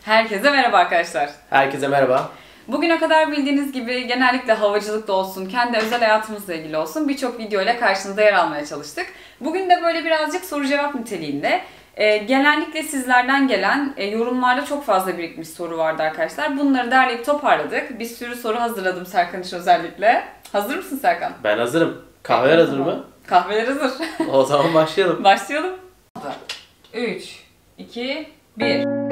Herkese merhaba arkadaşlar. Herkese merhaba. Bugüne kadar bildiğiniz gibi genellikle havacılıkta olsun, kendi özel hayatımızla ilgili olsun birçok video ile karşınızda yer almaya çalıştık. Bugün de böyle birazcık soru cevap niteliğinde. Genellikle sizlerden gelen yorumlarda çok fazla birikmiş soru vardı arkadaşlar. Bunları derleyip toparladık. Bir sürü soru hazırladım Serkan için özellikle. Hazır mısın Serkan? Ben hazırım. Kahveler hazır mı? Kahveler hazır. O zaman başlayalım. Başlayalım. 3, 2, 1.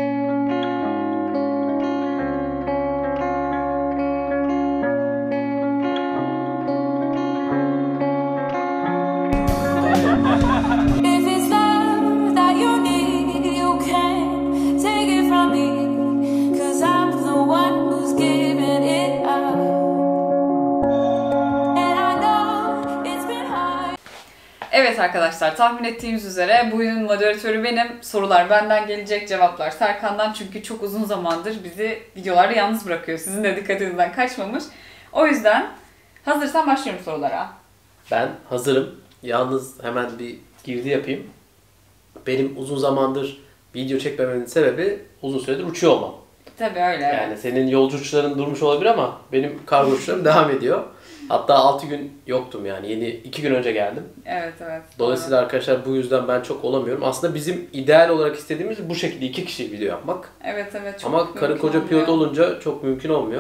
Evet arkadaşlar, tahmin ettiğiniz üzere bugünün moderatörü benim. Sorular benden gelecek, cevaplar Serkan'dan, çünkü çok uzun zamandır bizi videolarda yalnız bırakıyor. Sizin de dikkatinizden kaçmamış. O yüzden hazırsan başlıyorum sorulara. Ben hazırım. Yalnız hemen bir girdi yapayım. Benim uzun zamandır video çekmememin sebebi uzun süredir uçuyor olmam. Tabii öyle. Yani senin yolcu uçuşların durmuş olabilir ama benim kargo uçuşlarım devam ediyor. Hatta 6 gün yoktum yani. Yeni 2 gün önce geldim. Evet. Dolayısıyla arkadaşlar bu yüzden ben çok olamıyorum. Aslında bizim ideal olarak istediğimiz bu şekilde 2 kişi video yapmak. Evet. Çok ama karı koca pilot olunca çok mümkün olmuyor.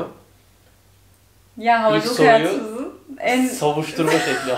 Ya havacılık hayatımızın savuşturma şekli.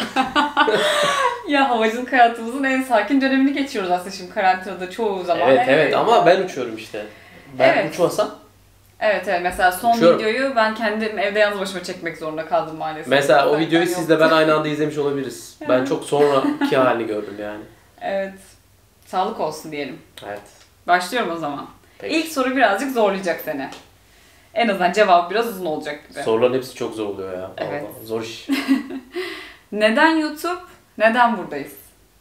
Ya havacılık hayatımızın en sakin dönemini geçiyoruz aslında şimdi karantinada çoğu zaman. Evet ama ben uçuyorum işte. Ben uçmasam. Evet mesela son uçuyorum. Videoyu ben kendim evde yalnız başıma çekmek zorunda kaldım maalesef. Mesela o videoyu siz de ben aynı anda izlemiş olabiliriz. Ben çok sonraki halini gördüm yani. Evet. Sağlık olsun diyelim. Evet. Başlıyorum o zaman. Peki. İlk soru birazcık zorlayacak seni. En azından cevap biraz uzun olacak gibi. Soruların hepsi çok zor oluyor ya. Evet. Allah, zor iş. Neden YouTube? Neden buradayız?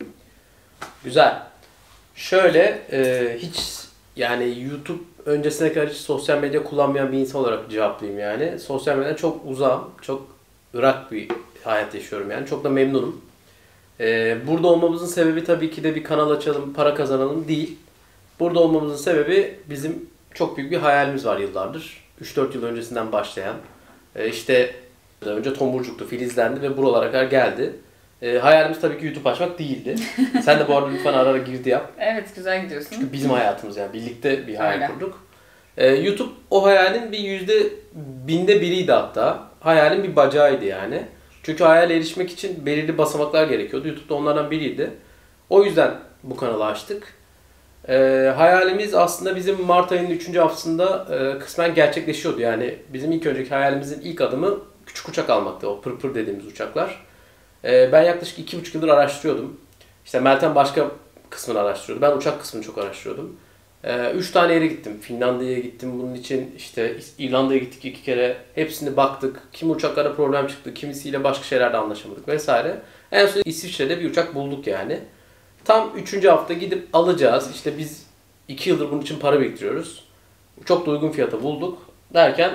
Güzel. Şöyle hiç yani YouTube öncesine kadar hiç sosyal medya kullanmayan bir insan olarak cevaplayayım yani. Sosyal medyadan çok uzağım. Çok ırak bir hayat yaşıyorum yani. Çok da memnunum. Burada olmamızın sebebi tabii ki de bir kanal açalım, para kazanalım değil. Burada olmamızın sebebi bizim çok büyük bir hayalimiz var yıllardır. 3-4 yıl öncesinden başlayan. İşte önce tomurcuktu, filizlendi ve buralara kadar geldi. Hayalimiz tabii ki YouTube açmak değildi. Sen de bu arada lütfen ara ara girdi yap. Evet, güzel gidiyorsun. Çünkü bizim hayatımız yani. Birlikte bir hayal kurduk. YouTube o hayalin bir %1000'de 1'iydi hatta. Hayalin bir bacağıydı yani. Çünkü hayale erişmek için belirli basamaklar gerekiyordu. YouTube da onlardan biriydi. O yüzden bu kanalı açtık. Hayalimiz aslında bizim Mart ayının 3. haftasında kısmen gerçekleşiyordu. Yani bizim ilk önceki hayalimizin ilk adımı küçük uçak almaktı. O pırpır dediğimiz uçaklar. Ben yaklaşık 2,5 yıldır araştırıyordum. İşte Meltem başka kısmını araştırıyordu. Ben uçak kısmını çok araştırıyordum. 3 tane yere gittim. Finlandiya'ya gittim bunun için. İşte İrlanda'ya gittik 2 kere. Hepsini baktık. Kimi uçaklara problem çıktı. Kimisiyle başka şeylerde anlaşamadık vesaire. En son İsviçre'de bir uçak bulduk yani. Tam 3. hafta gidip alacağız. İşte biz 2 yıldır bunun için para biriktiriyoruz. Çok da uygun fiyata bulduk. Derken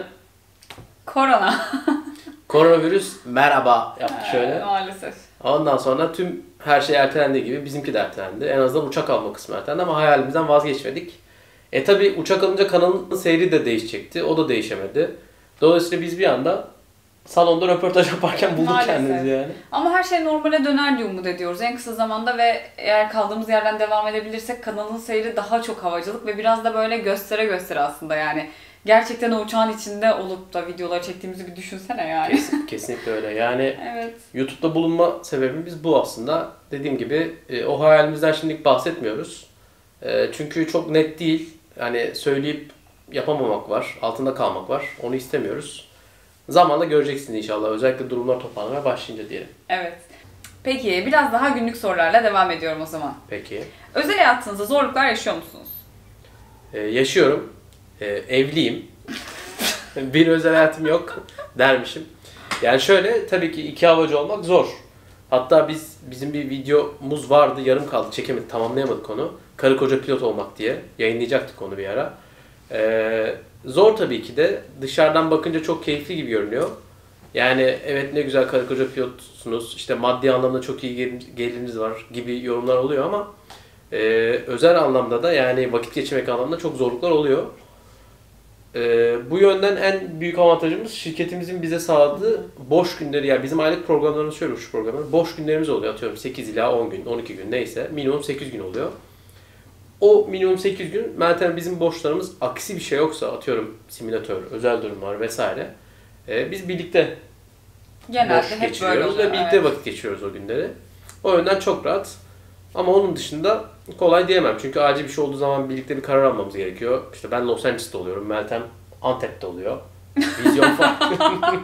Koronavirüs merhaba yaptı şöyle. Maalesef. Ondan sonra tüm her şey ertelendiği gibi bizimki de ertelendi. En azından uçak alma kısmı ertelendi ama hayalimizden vazgeçmedik. Tabi uçak alınca kanalın seyri de değişecekti. O da değişemedi. Dolayısıyla biz bir anda salonda röportaj yaparken bulduk kendimizi yani. Ama her şey normale döner diye umut ediyoruz en kısa zamanda ve eğer kaldığımız yerden devam edebilirsek kanalın seyri daha çok havacılık ve biraz da böyle göstere aslında yani. Gerçekten o uçağın içinde olup da videoları çektiğimizi bir düşünsene yani. Kesinlikle öyle. Yani evet. YouTube'da bulunma sebebimiz bu aslında. Dediğim gibi o hayalimizden şimdilik bahsetmiyoruz. Çünkü çok net değil. Hani söyleyip yapamamak var, altında kalmak var. Onu istemiyoruz. Zamanla göreceksiniz inşallah. Özellikle durumlar toparlamaya başlayınca diyelim. Evet. Peki biraz daha günlük sorularla devam ediyorum o zaman. Peki. Özel hayatınızda zorluklar yaşıyor musunuz? Yaşıyorum. Evliyim. Bir özel hayatım yok dermişim. Yani şöyle tabii ki 2 havacı olmak zor. Hatta bizim bir videomuz vardı, yarım kaldı, çekemedik, tamamlayamadık onu. Karı koca pilot olmak diye yayınlayacaktık onu bir ara. Zor tabii ki de. Dışarıdan bakınca çok keyifli gibi görünüyor. Yani evet ne güzel karı koca pilotsunuz, işte maddi anlamda çok iyi geliriniz var gibi yorumlar oluyor ama özel anlamda da yani vakit geçirmek anlamında çok zorluklar oluyor. Bu yönden en büyük avantajımız şirketimizin bize sağladığı boş günleri. Yani bizim aylık programlarımız şöyle, uçuş programları. Boş günlerimiz oluyor. Atıyorum 8 ila 10 gün, 12 gün neyse. Minimum 8 gün oluyor. O minimum 8 gün Meltem bizim boşlarımız aksi bir şey yoksa, atıyorum simülatör, özel durumlar vesaire. Biz birlikte Genelde boş hep böyle geçiriyoruz oluyor. ve birlikte vakit geçiriyoruz o günleri. O yönden çok rahat. Ama onun dışında kolay diyemem. Çünkü acil bir şey olduğu zaman birlikte bir karar almamız gerekiyor. İşte ben Los Angeles'ta oluyorum, Meltem Antep'te oluyor. Vizyon farklı.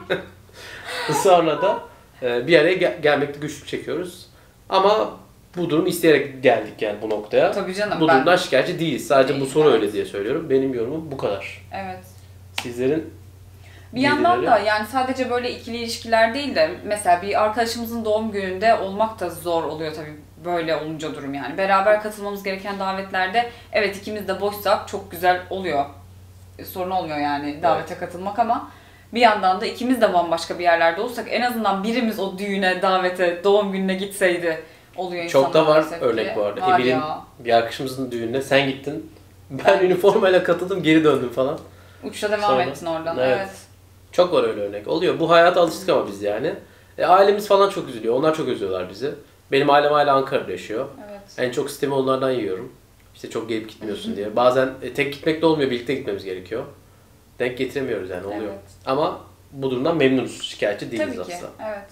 Sonra da bir araya gelmekte güçlük çekiyoruz. Ama bu durum isteyerek geldik yani bu noktaya. Tabii canım. Bu durumdan şikayetçi değiliz. Sadece bu soru evet. öyle diye söylüyorum. Benim yorumum bu kadar. Evet. Sizlerin bir yandan da yani sadece böyle ikili ilişkiler değil de mesela bir arkadaşımızın doğum gününde olmak da zor oluyor tabii böyle olunca durum yani. Beraber katılmamız gereken davetlerde evet ikimiz de boşsak çok güzel oluyor. Sorun olmuyor yani davete katılmak ama bir yandan da ikimiz de bambaşka bir yerlerde olsak en azından birimiz o düğüne, davete, doğum gününe gitseydi oluyor insanlar. Çok da var örnek bu arada. Emir'in bir arkadaşımızın düğününe sen gittin. Ben üniformayla katıldım, geri döndüm falan. Uçuşa devam ettin oradan. Evet. Çok var öyle örnek. Oluyor. Bu hayata alıştık ama biz yani. Ailemiz falan çok üzülüyor. Onlar çok üzüyorlar bizi. Benim ailem hala Ankara'da yaşıyor. Evet. En çok sistemi onlardan yiyorum. İşte çok gelip gitmiyorsun diye. Bazen tek gitmek de olmuyor. Birlikte gitmemiz gerekiyor. Denk getiremiyoruz yani oluyor. Evet. Ama bu durumdan memnunuz. Şikayetçi değiliz aslında. Tabii ki. Evet.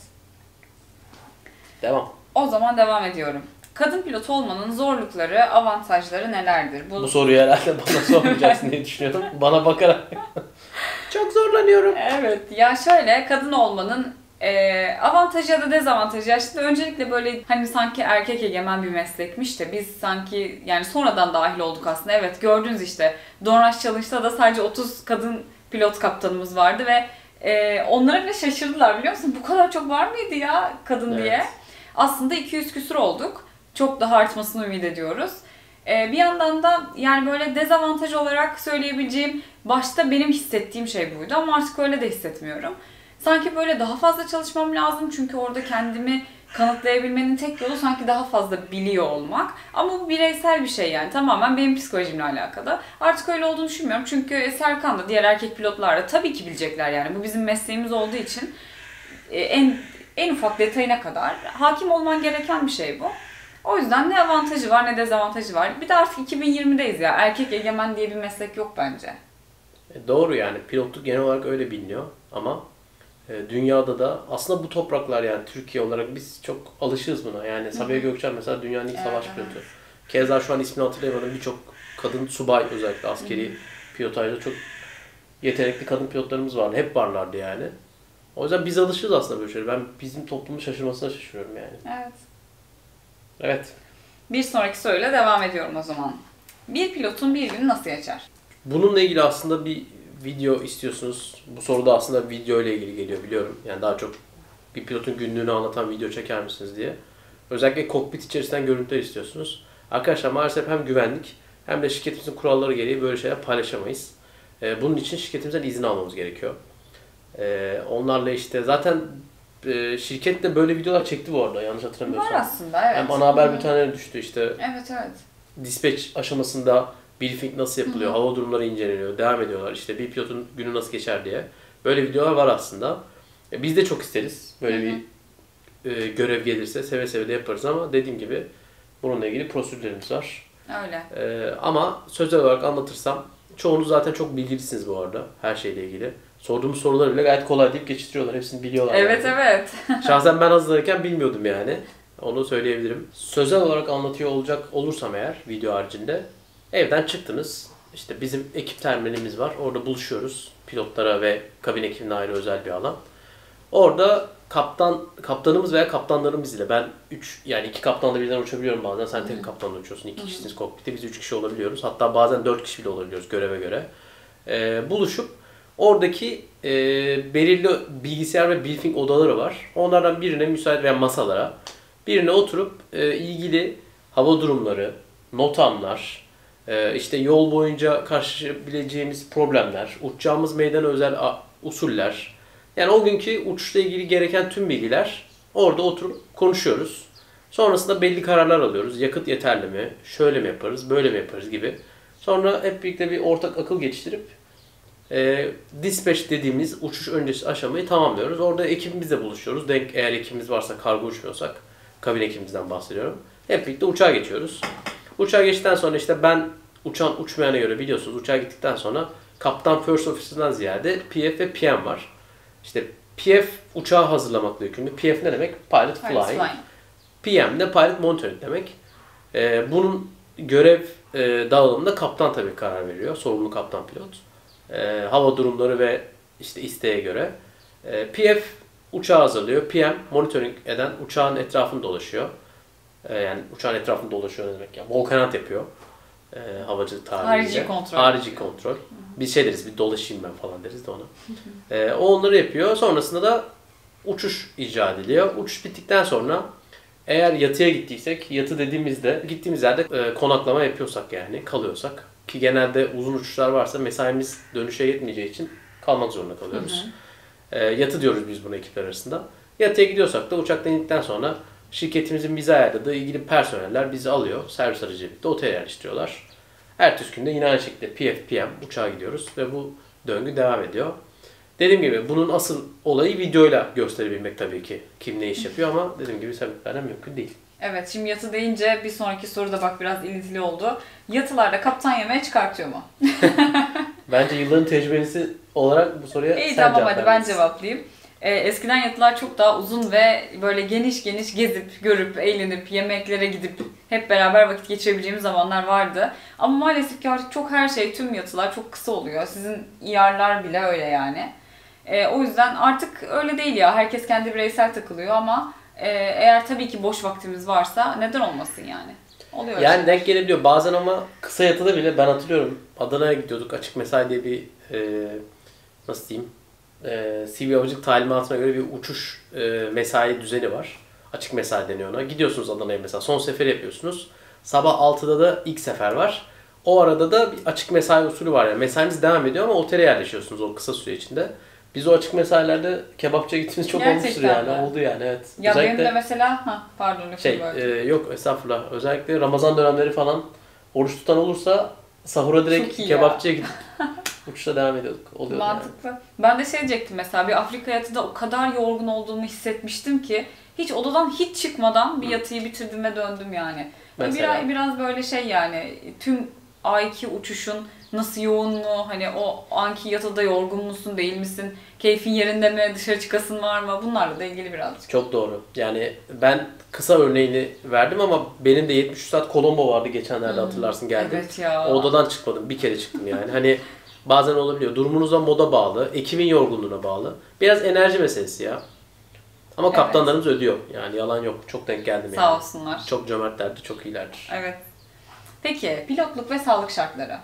Devam. O zaman devam ediyorum. Kadın pilot olmanın zorlukları, avantajları nelerdir? Bu soruyu herhalde bana sormayacaksın diye düşünüyorum. Bana bakarak. Çok zorlanıyorum. Evet. Ya şöyle kadın olmanın avantajı ya da dezavantajı. Ya şimdi öncelikle böyle hani sanki erkek egemen bir meslekmiş de biz sanki yani sonradan dahil olduk aslında. Evet gördünüz işte Donrush Challenge'da da sadece 30 kadın pilot kaptanımız vardı ve onlara bile şaşırdılar biliyor musun? Bu kadar çok var mıydı ya kadın diye. Aslında 200 küsur olduk. Çok daha artmasını ümit ediyoruz. Bir yandan da yani böyle dezavantaj olarak söyleyebileceğim başta benim hissettiğim şey buydu ama artık öyle de hissetmiyorum. Sanki böyle daha fazla çalışmam lazım çünkü orada kendimi kanıtlayabilmenin tek yolu sanki daha fazla biliyor olmak. Ama bu bireysel bir şey yani tamamen benim psikolojimle alakalı. Artık öyle olduğunu düşünmüyorum çünkü Serkan da diğer erkek pilotlar da tabii ki bilecekler yani. Bu bizim mesleğimiz olduğu için en ufak detayına kadar hakim olman gereken bir şey bu. O yüzden ne avantajı var ne dezavantajı var. Bir de artık 2020'deyiz ya. Erkek egemen diye bir meslek yok bence. Doğru yani. Pilotluk genel olarak öyle biliniyor. Ama dünyada da aslında bu topraklar yani Türkiye olarak biz çok alışığız buna. Yani Sabiha Gökçen mesela dünyanın ilk savaş pilotu. Keza şu an ismini hatırlayamadım. Birçok kadın subay özellikle askeri pilotajda çok yetenekli kadın pilotlarımız vardı. Hep varlardı yani. O yüzden biz alışığız aslında böyle şeyler. Ben bizim toplumun şaşırmasına şaşırıyorum yani. Evet. Evet. Bir sonraki soruyla devam ediyorum o zaman. Bir pilotun bir günü nasıl geçer? Bununla ilgili aslında bir video istiyorsunuz. Bu soru da aslında video ile ilgili geliyor biliyorum. Yani daha çok bir pilotun günlüğünü anlatan video çeker misiniz diye. Özellikle kokpit içerisinden görüntüler istiyorsunuz. Arkadaşlar maalesef hem güvenlik hem de şirketimizin kuralları gereği böyle şeyler paylaşamayız. Bunun için şirketimizden izin almamız gerekiyor. Onlarla işte zaten şirket de böyle videolar çekti bu arada yanlış hatırlamıyorsam. Var aslında evet. Hem ana haber bültenlerine düştü işte. Evet evet. Dispatch aşamasında briefing nasıl yapılıyor, hava durumları inceleniyor, devam ediyorlar. İşte bir pilotun günü nasıl geçer diye. Böyle videolar var aslında. Biz de çok isteriz. Böyle bir görev gelirse seve seve de yaparız ama dediğim gibi bununla ilgili prosedürlerimiz var. Öyle. Ama sözel olarak anlatırsam çoğunuz zaten çok bilgilisiniz bu arada her şeyle ilgili. Sorduğumuz soruları bile gayet kolay deyip geçiştiriyorlar. Hepsini biliyorlar. Evet yani. Evet. Şahsen ben hazırlarken bilmiyordum yani. Onu söyleyebilirim. Sözel olarak anlatıyor olursam eğer video haricinde evden çıktınız. İşte bizim ekip terminalimiz var. Orada buluşuyoruz. Pilotlara ve kabin ekibine ayrı özel bir alan. Orada kaptanımız veya kaptanlarımız ile ben 2 kaptanla birden uçabiliyorum bazen. Sen tek kaptanla uçuyorsun. 2 kişisiniz kokpitte. Biz 3 kişi olabiliyoruz. Hatta bazen 4 kişi bile olabiliyoruz göreve göre. Buluşup oradaki belirli bilgisayar ve briefing odaları var. Onlardan birine müsait veya masalara birine oturup ilgili hava durumları, notamlar, işte yol boyunca karşılaşabileceğimiz problemler, uçacağımız meydana özel usuller, yani o günkü uçuşla ilgili gereken tüm bilgiler orada oturup konuşuyoruz. Sonrasında belli kararlar alıyoruz. Yakıt yeterli mi? Şöyle mi yaparız? Böyle mi yaparız gibi. Sonra hep birlikte bir ortak akıl geçiştirip Dispatch dediğimiz uçuş öncesi aşamayı tamamlıyoruz. Orada ekibimizle buluşuyoruz. Eğer ekibimiz varsa, kargo uçmuyorsak, kabin ekibimizden bahsediyorum. Hep birlikte uçağa geçiyoruz. Uçağa geçtikten sonra işte ben uçan uçmayana göre biliyorsunuz uçağa gittikten sonra kaptan first officer'dan ziyade PF ve PM var. İşte PF uçağı hazırlamakla yükümlü. PF ne demek? Pilot Flying. PM de Pilot Monitoring demek. Bunun görev dağılımında kaptan tabii karar veriyor. Sorumlu kaptan pilot. Hava durumları ve işte isteğe göre. PF uçağı hazırlıyor. PM monitoring eden uçağın etrafında dolaşıyor. Yani uçağın etrafında dolaşıyor ne demek ya? Volkanat yapıyor. Havacılık tabiriyle. Harici kontrol. Harici kontrol. Bir şey deriz, bir dolaşayım ben falan deriz de ona. O onları yapıyor. Sonrasında da uçuş icra ediliyor. Uçuş bittikten sonra eğer yatıya gittiysek, yatı dediğimizde gittiğimiz yerde konaklama yapıyorsak yani kalıyorsak ki genelde uzun uçuşlar varsa mesaimiz dönüşe yetmeyeceği için kalmak zorunda kalıyoruz. Yatı diyoruz biz buna ekipler arasında. Yatıya gidiyorsak da uçaktan indikten sonra şirketimizin bize ayarladığı ilgili personeller bizi alıyor. Servis aracıyla birlikte otele yerleştiriyorlar. Ertesi günde yine aynı şekilde PF, PM uçağa gidiyoruz ve bu döngü devam ediyor. Dediğim gibi bunun asıl olayı videoyla gösterebilmek tabii ki. Kim ne iş yapıyor ama dediğim gibi sebeplerden mümkün değil. Evet, şimdi yatı deyince bir sonraki soru da bak biraz ilintili oldu. Yatılarda kaptan yemeğe çıkartıyor mu? Bence yılların tecrübesi olarak bu soruya İyi, sen tamam, cevap hadi ben vermelisin. cevaplayayım. Eskiden yatılar çok daha uzun ve böyle geniş geniş gezip, görüp, eğlenip, yemeklere gidip hep beraber vakit geçirebileceğimiz zamanlar vardı. Ama maalesef ki artık çok her şey, tüm yatılar çok kısa oluyor. Sizin İYAR'lar bile öyle yani. O yüzden artık öyle değil ya. Herkes kendi bireysel takılıyor ama eğer tabii ki boş vaktimiz varsa neden olmasın yani. Oluyor Yani işte. denk gelebiliyor. Bazen ama kısa yatıda bile ben hatırlıyorum. Adana'ya gidiyorduk. Açık mesai diye bir nasıl diyeyim? Sivil Havacılık talimatına göre bir uçuş mesai düzeni var. Açık mesai deniyor ona. Gidiyorsunuz Adana'ya mesela. Son seferi yapıyorsunuz. Sabah 6'da da ilk sefer var. O arada da bir açık mesai usulü var. Yani mesainiz devam ediyor ama otele yerleşiyorsunuz o kısa süre içinde. Biz o açık mesailerde kebapçıya gittiğimiz çok Gerçekten olmuştur yani. mi? Oldu yani, evet. Ya Özellikle, benim de mesela, pardon yok estağfurullah. Özellikle Ramazan dönemleri falan oruç tutan olursa sahura direkt kebapçıya gidip uçuşa devam ediyorduk. Oluyor mantıklı. Yani. Ben de şey diyecektim mesela, bir Afrika yatıda o kadar yorgun olduğumu hissetmiştim ki hiç odadan hiç çıkmadan bir yatıyı bitirdim ve döndüm yani. Mesela. Biraz böyle şey yani, tüm ayki uçuşun nasıl yoğun mu, hani o anki yatıda yorgun musun değil misin, keyfin yerinde mi, dışarı çıkasın var mı, bunlarla da ilgili birazcık. Çok doğru. Yani ben kısa örneğini verdim ama benim de 73 saat Colombo vardı geçenlerde, hatırlarsın, geldim. Evet ya. O odadan çıkmadım. Bir kere çıktım yani. Hani bazen olabiliyor. Durumunuzdan moda bağlı, ekibin yorgunluğuna bağlı. Biraz enerji meselesi ya. Ama Evet. kaptanlarımız ödüyor. Yani yalan yok. Çok denk geldim yani. Sağ olsunlar. Çok cömertlerdi, çok iyilerdir. Evet. Peki pilotluk ve sağlık şartları.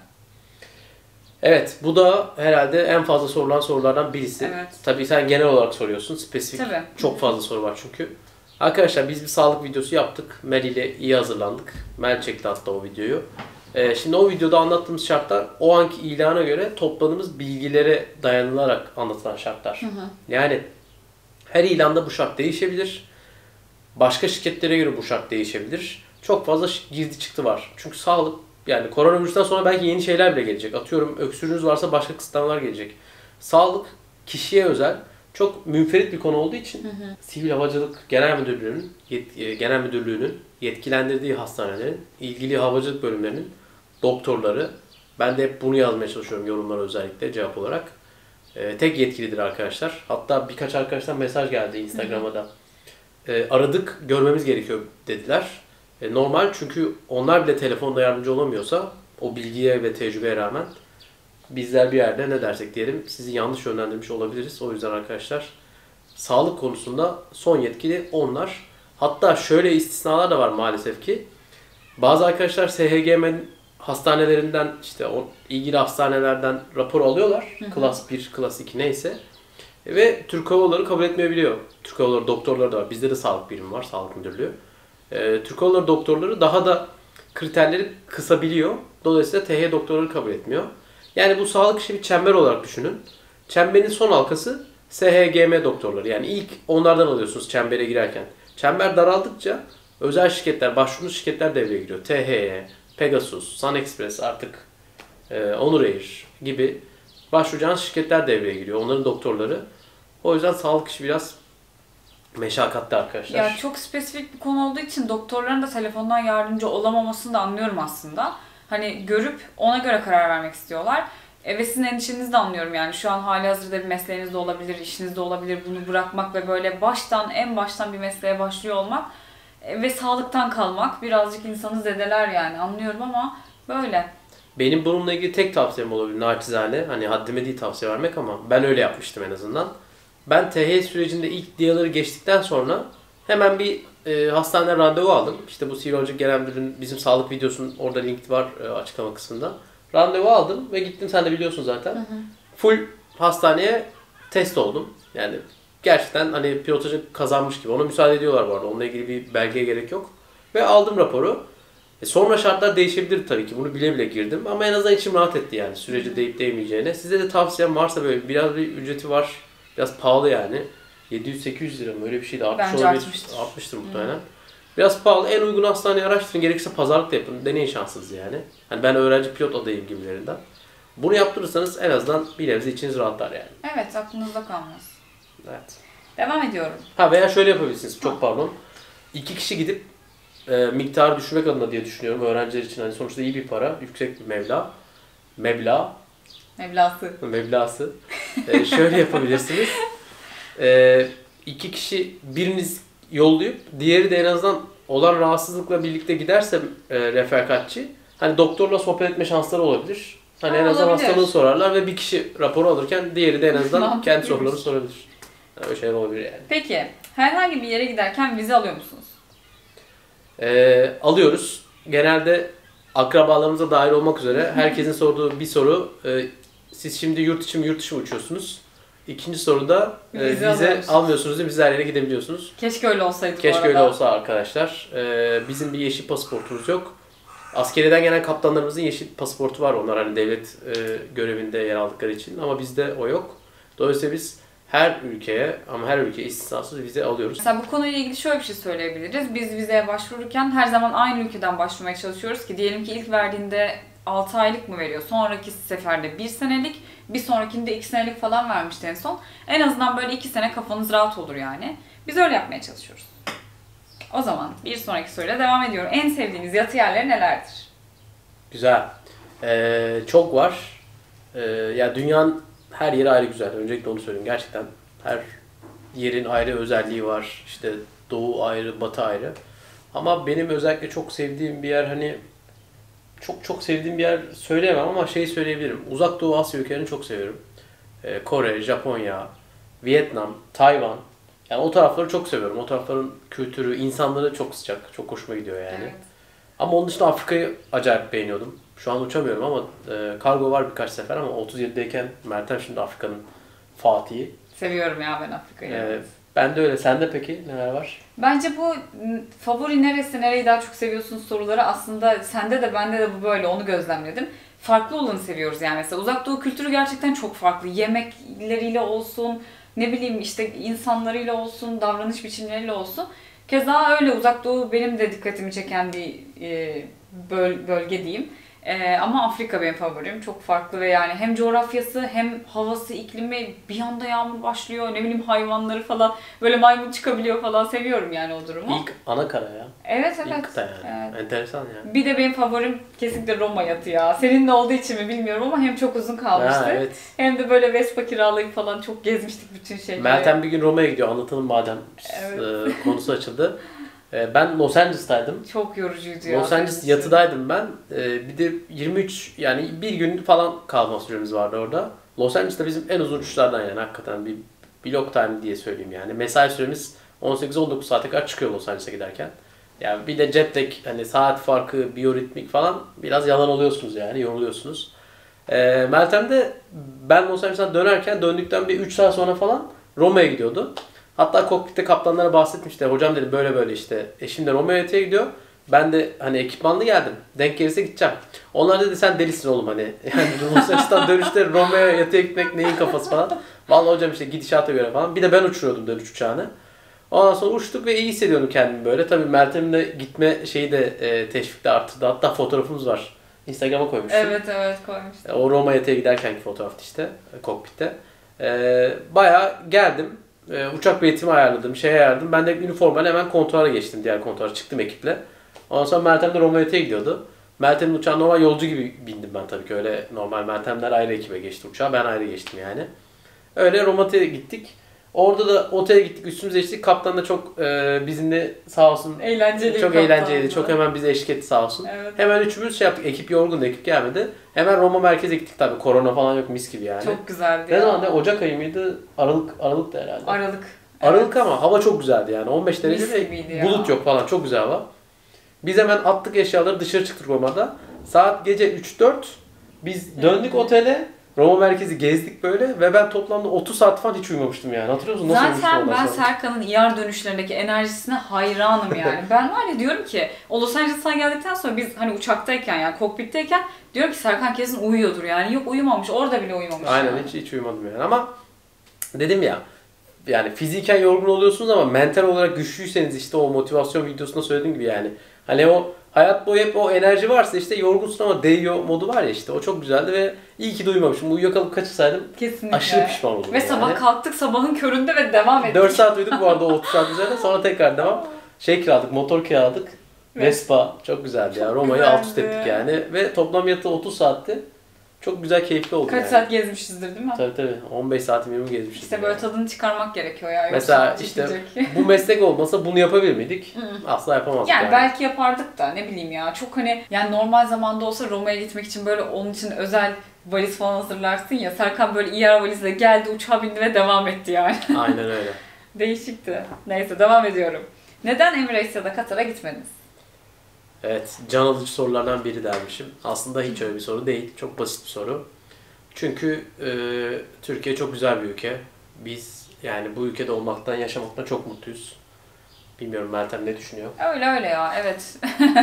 Evet, bu da herhalde en fazla sorulan sorulardan birisi. Evet. Tabii sen genel olarak soruyorsun. Spesifik Tabii. çok fazla soru var çünkü. Arkadaşlar biz bir sağlık videosu yaptık. Mel ile iyi hazırlandık. Mel çekti hatta o videoyu. Şimdi o videoda anlattığımız şartlar o anki ilana göre topladığımız bilgilere dayanılarak anlatılan şartlar. Yani her ilanda bu şart değişebilir. Başka şirketlere göre bu şart değişebilir. Çok fazla girdi çıktı var. Çünkü sağlık, yani koronavirüsten sonra belki yeni şeyler bile gelecek. Atıyorum öksürüğünüz varsa başka kısıtlamalar gelecek. Sağlık kişiye özel, çok münferit bir konu olduğu için Sivil Havacılık Genel Müdürlüğü'nün yetkilendirdiği hastanelerin, ilgili havacılık bölümlerinin doktorları, ben de hep bunu yazmaya çalışıyorum yorumlara özellikle cevap olarak. Tek yetkilidir arkadaşlar. Hatta birkaç arkadaştan mesaj geldi Instagram'a da. Aradık, görmemiz gerekiyor dediler. Normal, çünkü onlar bile telefonda yardımcı olamıyorsa o bilgiye ve tecrübeye rağmen bizler bir yerde ne dersek diyelim sizi yanlış yönlendirmiş olabiliriz. O yüzden arkadaşlar sağlık konusunda son yetkili onlar. Hatta şöyle istisnalar da var maalesef ki. Bazı arkadaşlar SHGM'nin hastanelerinden, işte o ilgili hastanelerden rapor alıyorlar. Klas 1, klas 2 neyse. Ve Türk Hava Yolları kabul etmeyebiliyor. Türk Hava Yolları doktorları da var. Bizde de sağlık birimi var, sağlık müdürlüğü. Türk Hava Yolları doktorları daha da kriterleri kısabiliyor. Dolayısıyla TH doktorları kabul etmiyor. Yani bu sağlık işi bir çember olarak düşünün. Çemberin son halkası SHGM doktorları. Yani ilk onlardan alıyorsunuz çembere girerken. Çember daraldıkça özel şirketler, başvurmuş şirketler devreye giriyor. THY, Pegasus, Sun Express, artık Onur Air gibi başvuracağınız şirketler devreye giriyor. Onların doktorları. O yüzden sağlık işi biraz meşakkatli arkadaşlar. Ya çok spesifik bir konu olduğu için doktorların da telefondan yardımcı olamamasını da anlıyorum aslında. Hani görüp ona göre karar vermek istiyorlar. Ve sizin endişenizi de anlıyorum yani. Şu an halihazırda bir mesleğiniz de olabilir, işiniz de olabilir. Bunu bırakmak ve böyle en baştan bir mesleğe başlıyor olmak ve sağlıktan kalmak birazcık insanı zedeler yani. Anlıyorum ama böyle. Benim bununla ilgili tek tavsiyem olabilir naçizane. Hani haddime değil tavsiye vermek ama ben öyle yapmıştım en azından. Ben TH sürecinde ilk diyaları geçtikten sonra hemen bir hastaneden randevu aldım. İşte bu Sivracık Genel Müdürlüğü'nün bizim sağlık videosunun orada link var açıklama kısmında. Randevu aldım ve gittim, sen de biliyorsun zaten. Hı hı. Full hastaneye test oldum. Yani gerçekten hani pilotajı kazanmış gibi. Ona müsaade ediyorlar bu arada. Onunla ilgili bir belgeye gerek yok. Ve aldım raporu. Sonra şartlar değişebilir tabii ki. Bunu bile bile girdim. Ama en azından içim rahat etti yani. Süreci değip değmeyeceğine. Size de tavsiyem varsa böyle biraz bir ücreti var. Biraz pahalı yani. 700-800 lira mı öyle bir şeydi. Bence artmıştır muhtemelen. Biraz pahalı. En uygun hastaneyi araştırın. Gerekirse pazarlık da yapın. Deneyin şansınızı yani. Hani ben öğrenci pilot adayım gibilerinden. Bunu yaptırırsanız en azından bir nebze içiniz rahatlar yani. Evet, aklınızda kalmaz. Evet. Devam ediyorum. Veya şöyle yapabilirsiniz. Çok pardon. 2 kişi gidip miktarı düşürmek adına diye düşünüyorum. Öğrenciler için hani sonuçta iyi bir para. Yüksek bir meblası. Şöyle yapabilirsiniz. 2 kişi biriniz yollayıp diğeri de en azından olan rahatsızlıkla birlikte giderse refakatçi, hani doktorla sohbet etme şansları olabilir. Hani en azından hastalığını sorarlar ve bir kişi raporu alırken diğeri de en azından kendi sorularını sorabilir. Yani öyle şeyler olabilir yani. Peki, herhangi bir yere giderken vize alıyor musunuz? Alıyoruz. Genelde akrabalarımıza dahil olmak üzere herkesin sorduğu bir soru. Siz şimdi yurt içi mi yurt dışı mı uçuyorsunuz? İkinci soruda vize almıyorsunuz da biz her yere gidebiliyorsunuz. Keşke öyle olsaydı bu arada. Keşke öyle olsa arkadaşlar. Bizim bir yeşil pasaportumuz yok. Askeriyeden gelen kaptanlarımızın yeşil pasaportu var. Onlar hani devlet görevinde yer aldıkları için. Ama bizde o yok. Dolayısıyla biz her ülke istisnasız vize alıyoruz. Mesela bu konuyla ilgili şöyle bir şey söyleyebiliriz. Biz vizeye başvururken her zaman aynı ülkeden başvurmaya çalışıyoruz ki diyelim ki ilk verdiğinde 6 aylık mı veriyor? Sonraki seferde 1 senelik, bir sonrakinde 2 senelik falan vermişti en son. En azından böyle 2 sene kafanız rahat olur yani. Biz öyle yapmaya çalışıyoruz. O zaman bir sonraki soruyla devam ediyorum. En sevdiğiniz yatı yerleri nelerdir? Güzel. Çok var. Ya dünyanın her yeri ayrı güzel. Öncelikle onu söyleyeyim. Gerçekten her yerin ayrı özelliği var. İşte doğu ayrı, batı ayrı. Ama benim özellikle çok sevdiğim bir yer, hani çok sevdiğim bir yer söyleyemem ama şeyi söyleyebilirim. Uzak Doğu Asya ülkelerini çok seviyorum. Kore, Japonya, Vietnam, Tayvan. Yani o tarafları çok seviyorum. O tarafların kültürü, insanları çok sıcak. Çok hoşuma gidiyor yani. Evet. Ama onun dışında Afrika'yı acayip beğeniyordum. Şu an uçamıyorum ama kargo var birkaç sefer ama 37'deyken Meltem şimdi Afrika'nın Fatih'i. Seviyorum ya ben Afrika'yı. Ben de öyle. Sende peki neler var? Bence bu favori neresi, nereyi daha çok seviyorsunuz soruları aslında sende de bende de bu böyle, onu gözlemledim. Farklı olanı seviyoruz yani mesela. Uzak Doğu kültürü gerçekten çok farklı. Yemekleriyle olsun, ne bileyim işte insanlarıyla olsun, davranış biçimleriyle olsun. Keza öyle Uzak Doğu benim de dikkatimi çeken bir bölge diyeyim. Ama Afrika benim favorim. Çok farklı ve yani hem coğrafyası hem havası, iklimi, bir anda yağmur başlıyor, ne bileyim hayvanları falan, böyle maymun çıkabiliyor falan, seviyorum yani o durumu. İlk ana kara ya. Evet. İlk kıta yani. Evet. Enteresan yani. Bir de benim favorim kesinlikle Roma yatı ya. Senin de olduğu için mi bilmiyorum ama hem çok uzun kalmıştı. Evet. Hem de böyle Vespa kiralayıp falan çok gezmiştik bütün şeyleri. Meltem bir gün Roma'ya gidiyor. Anlatalım madem konusu açıldı. Ben Los Angeles'taydım. Çok yorucuydu ya. Los Angeles yatıdaydım ben. Bir de 23 yani bir gün falan kalma süremiz vardı orada. Los Angeles'ta bizim en uzun uçuşlardan yani hakikaten bir block time diye söyleyeyim yani. Mesai süremiz 18-19 saate kadar çıkıyor Los Angeles'a giderken. Yani bir de jet lag, hani saat farkı, biyoritmik falan biraz yalan oluyorsunuz yani, yoruluyorsunuz. Meltem de ben Los Angeles'tan döndükten bir 3 saat sonra falan Roma'ya gidiyordu. Hatta kokpitte kaptanlara bahsetmişti. Hocam dedi böyle işte eşim de Roma'ya gidiyor. Ben de hani ekipmanlı geldim. Denk gelirse gideceğim. Onlar dedi sen delisin oğlum hani. Yani Los Angeles'tan dönüşte Roma'ya yatıya gitmek neyin kafası falan. Vallahi hocam işte gidişata göre falan. Bir de ben uçuruyordum dönüş uçağını. Ondan sonra uçtuk ve iyi hissediyordum kendimi böyle. Tabii Meltem'in de gitme şeyi de teşvikle arttırdı. Hatta fotoğrafımız var. Instagram'a koymuştum. Evet koymuştum. O Roma yatağa giderkenki fotoğraftı işte kokpitte. Bayağı geldim. Uçak biletimi ayarladım, ayarladım. Ben de üniformayla hemen kontuara geçtim. Diğer kontuara çıktım ekiple. Ondan sonra Meltem de Roma yatağa gidiyordu. Meltem'in uçağına normal yolcu gibi bindim ben tabii ki. Öyle normal Meltemler ayrı ekibe geçti uçağa. Ben ayrı geçtim yani. Öyle Roma'ya gittik. Orada da otele gittik, üstümüze içtik. Kaptan da çok bizimle sağ olsun. Eğlenceli. Çok eğlenceliydi. Çok hemen bize eşlik etti sağ olsun. Evet. Hemen üçümüz yaptık. Ekip yorgundu, ekip gelmedi. Hemen Roma merkeze gittik tabii. Korona falan yok, mis gibi yani. Çok güzeldi Ne zaman? Ocak ayı mıydı? Aralık'tı herhalde. Aralık evet. Ama hava çok güzeldi yani. 15 derece ve bulut yok falan. Çok güzel hava. Biz hemen attık eşyaları, dışarı çıktık Roma'da. Saat gece 3-4. Biz döndük otele. Roma merkezi gezdik böyle ve ben toplamda 30 saat falan hiç uyumamıştım yani. Hatırlıyor musun? Nasıl zaten ben Serkan'ın ER dönüşlerindeki enerjisine hayranım yani. Ben var ya diyorum ki o Los Angeles'a geldikten sonra biz hani uçaktayken yani kokpitteyken diyorum ki Serkan kesin uyuyordur yani. Yok uyumamış. Orada bile uyumamış. Aynen yani. hiç uyumadım yani ama dedim ya yani fiziken yorgun oluyorsunuz ama mental olarak güçlüyseniz işte o motivasyon videosunda söylediğim gibi yani. Hani o hayat boyu hep o enerji varsa işte yorgunsun ama değiyor modu var ya işte o çok güzeldi ve iyi ki de uyumamışım. Uyuyakalıp kaçırsaydım kesinlikle. Aşırı pişman oldum. Ve yani. Sabah kalktık sabahın köründe ve devam ettik. 4 saat uyuduk bu arada o 30 saat üzerine sonra tekrar devam. Kiraladık, motor kiraladık. Vespa çok güzeldi ya. Roma'yı alt üst ettik yani ve toplam yatı 30 saatti. Çok güzel, keyifli oldu. Kaç saat gezmişizdir değil mi? Tabii. 15 saatimi gezmişizdir. İşte böyle tadını çıkarmak gerekiyor ya. Mesela işte bu meslek olmasa bunu yapabilir miydik? Asla yapamazdık yani. Belki yapardık da ne bileyim ya. Çok hani yani normal zamanda olsa Roma'ya gitmek için böyle onun için özel valiz falan hazırlarsın ya. Serkan böyle ER valizle geldi, uçağa bindi ve devam etti yani. Aynen öyle. Değişikti. Neyse devam ediyorum. Neden Emirates ya da Katar'a gitmediniz? Evet, can alıcı sorulardan biri dermişim. Aslında hiç öyle bir soru değil. Çok basit bir soru. Çünkü Türkiye çok güzel bir ülke. Biz yani bu ülkede olmaktan, yaşamaktan çok mutluyuz. Bilmiyorum Meltem ne düşünüyor? Öyle ya, evet.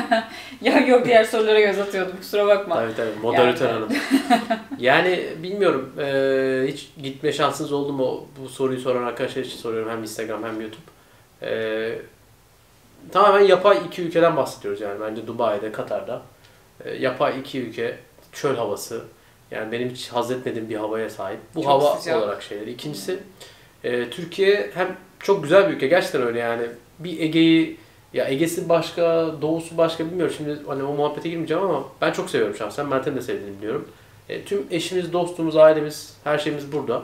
Ya yok diğer sorulara göz atıyordum, kusura bakma. Tabii, moderatör hanım. Yani bilmiyorum, hiç gitme şansınız oldu mu? Bu soruyu soran arkadaşlar için soruyorum hem Instagram hem YouTube. Tamamen yapay iki ülkeden bahsediyoruz yani bence Dubai'de, Katar'da. Yapay iki ülke, çöl havası. Yani benim hiç haz etmediğim bir havaya sahip. Bu çok hava sıcak olarak şeyleri. İkincisi Türkiye hem çok güzel bir ülke, gerçekten öyle yani. Bir Ege'yi, ya Ege'si başka, Doğu'su başka bilmiyorum şimdi hani o muhabbete girmeyeceğim ama ben çok seviyorum şahsen. Meltem'in de sevdiğini biliyorum. Tüm eşimiz, dostumuz, ailemiz, her şeyimiz burada.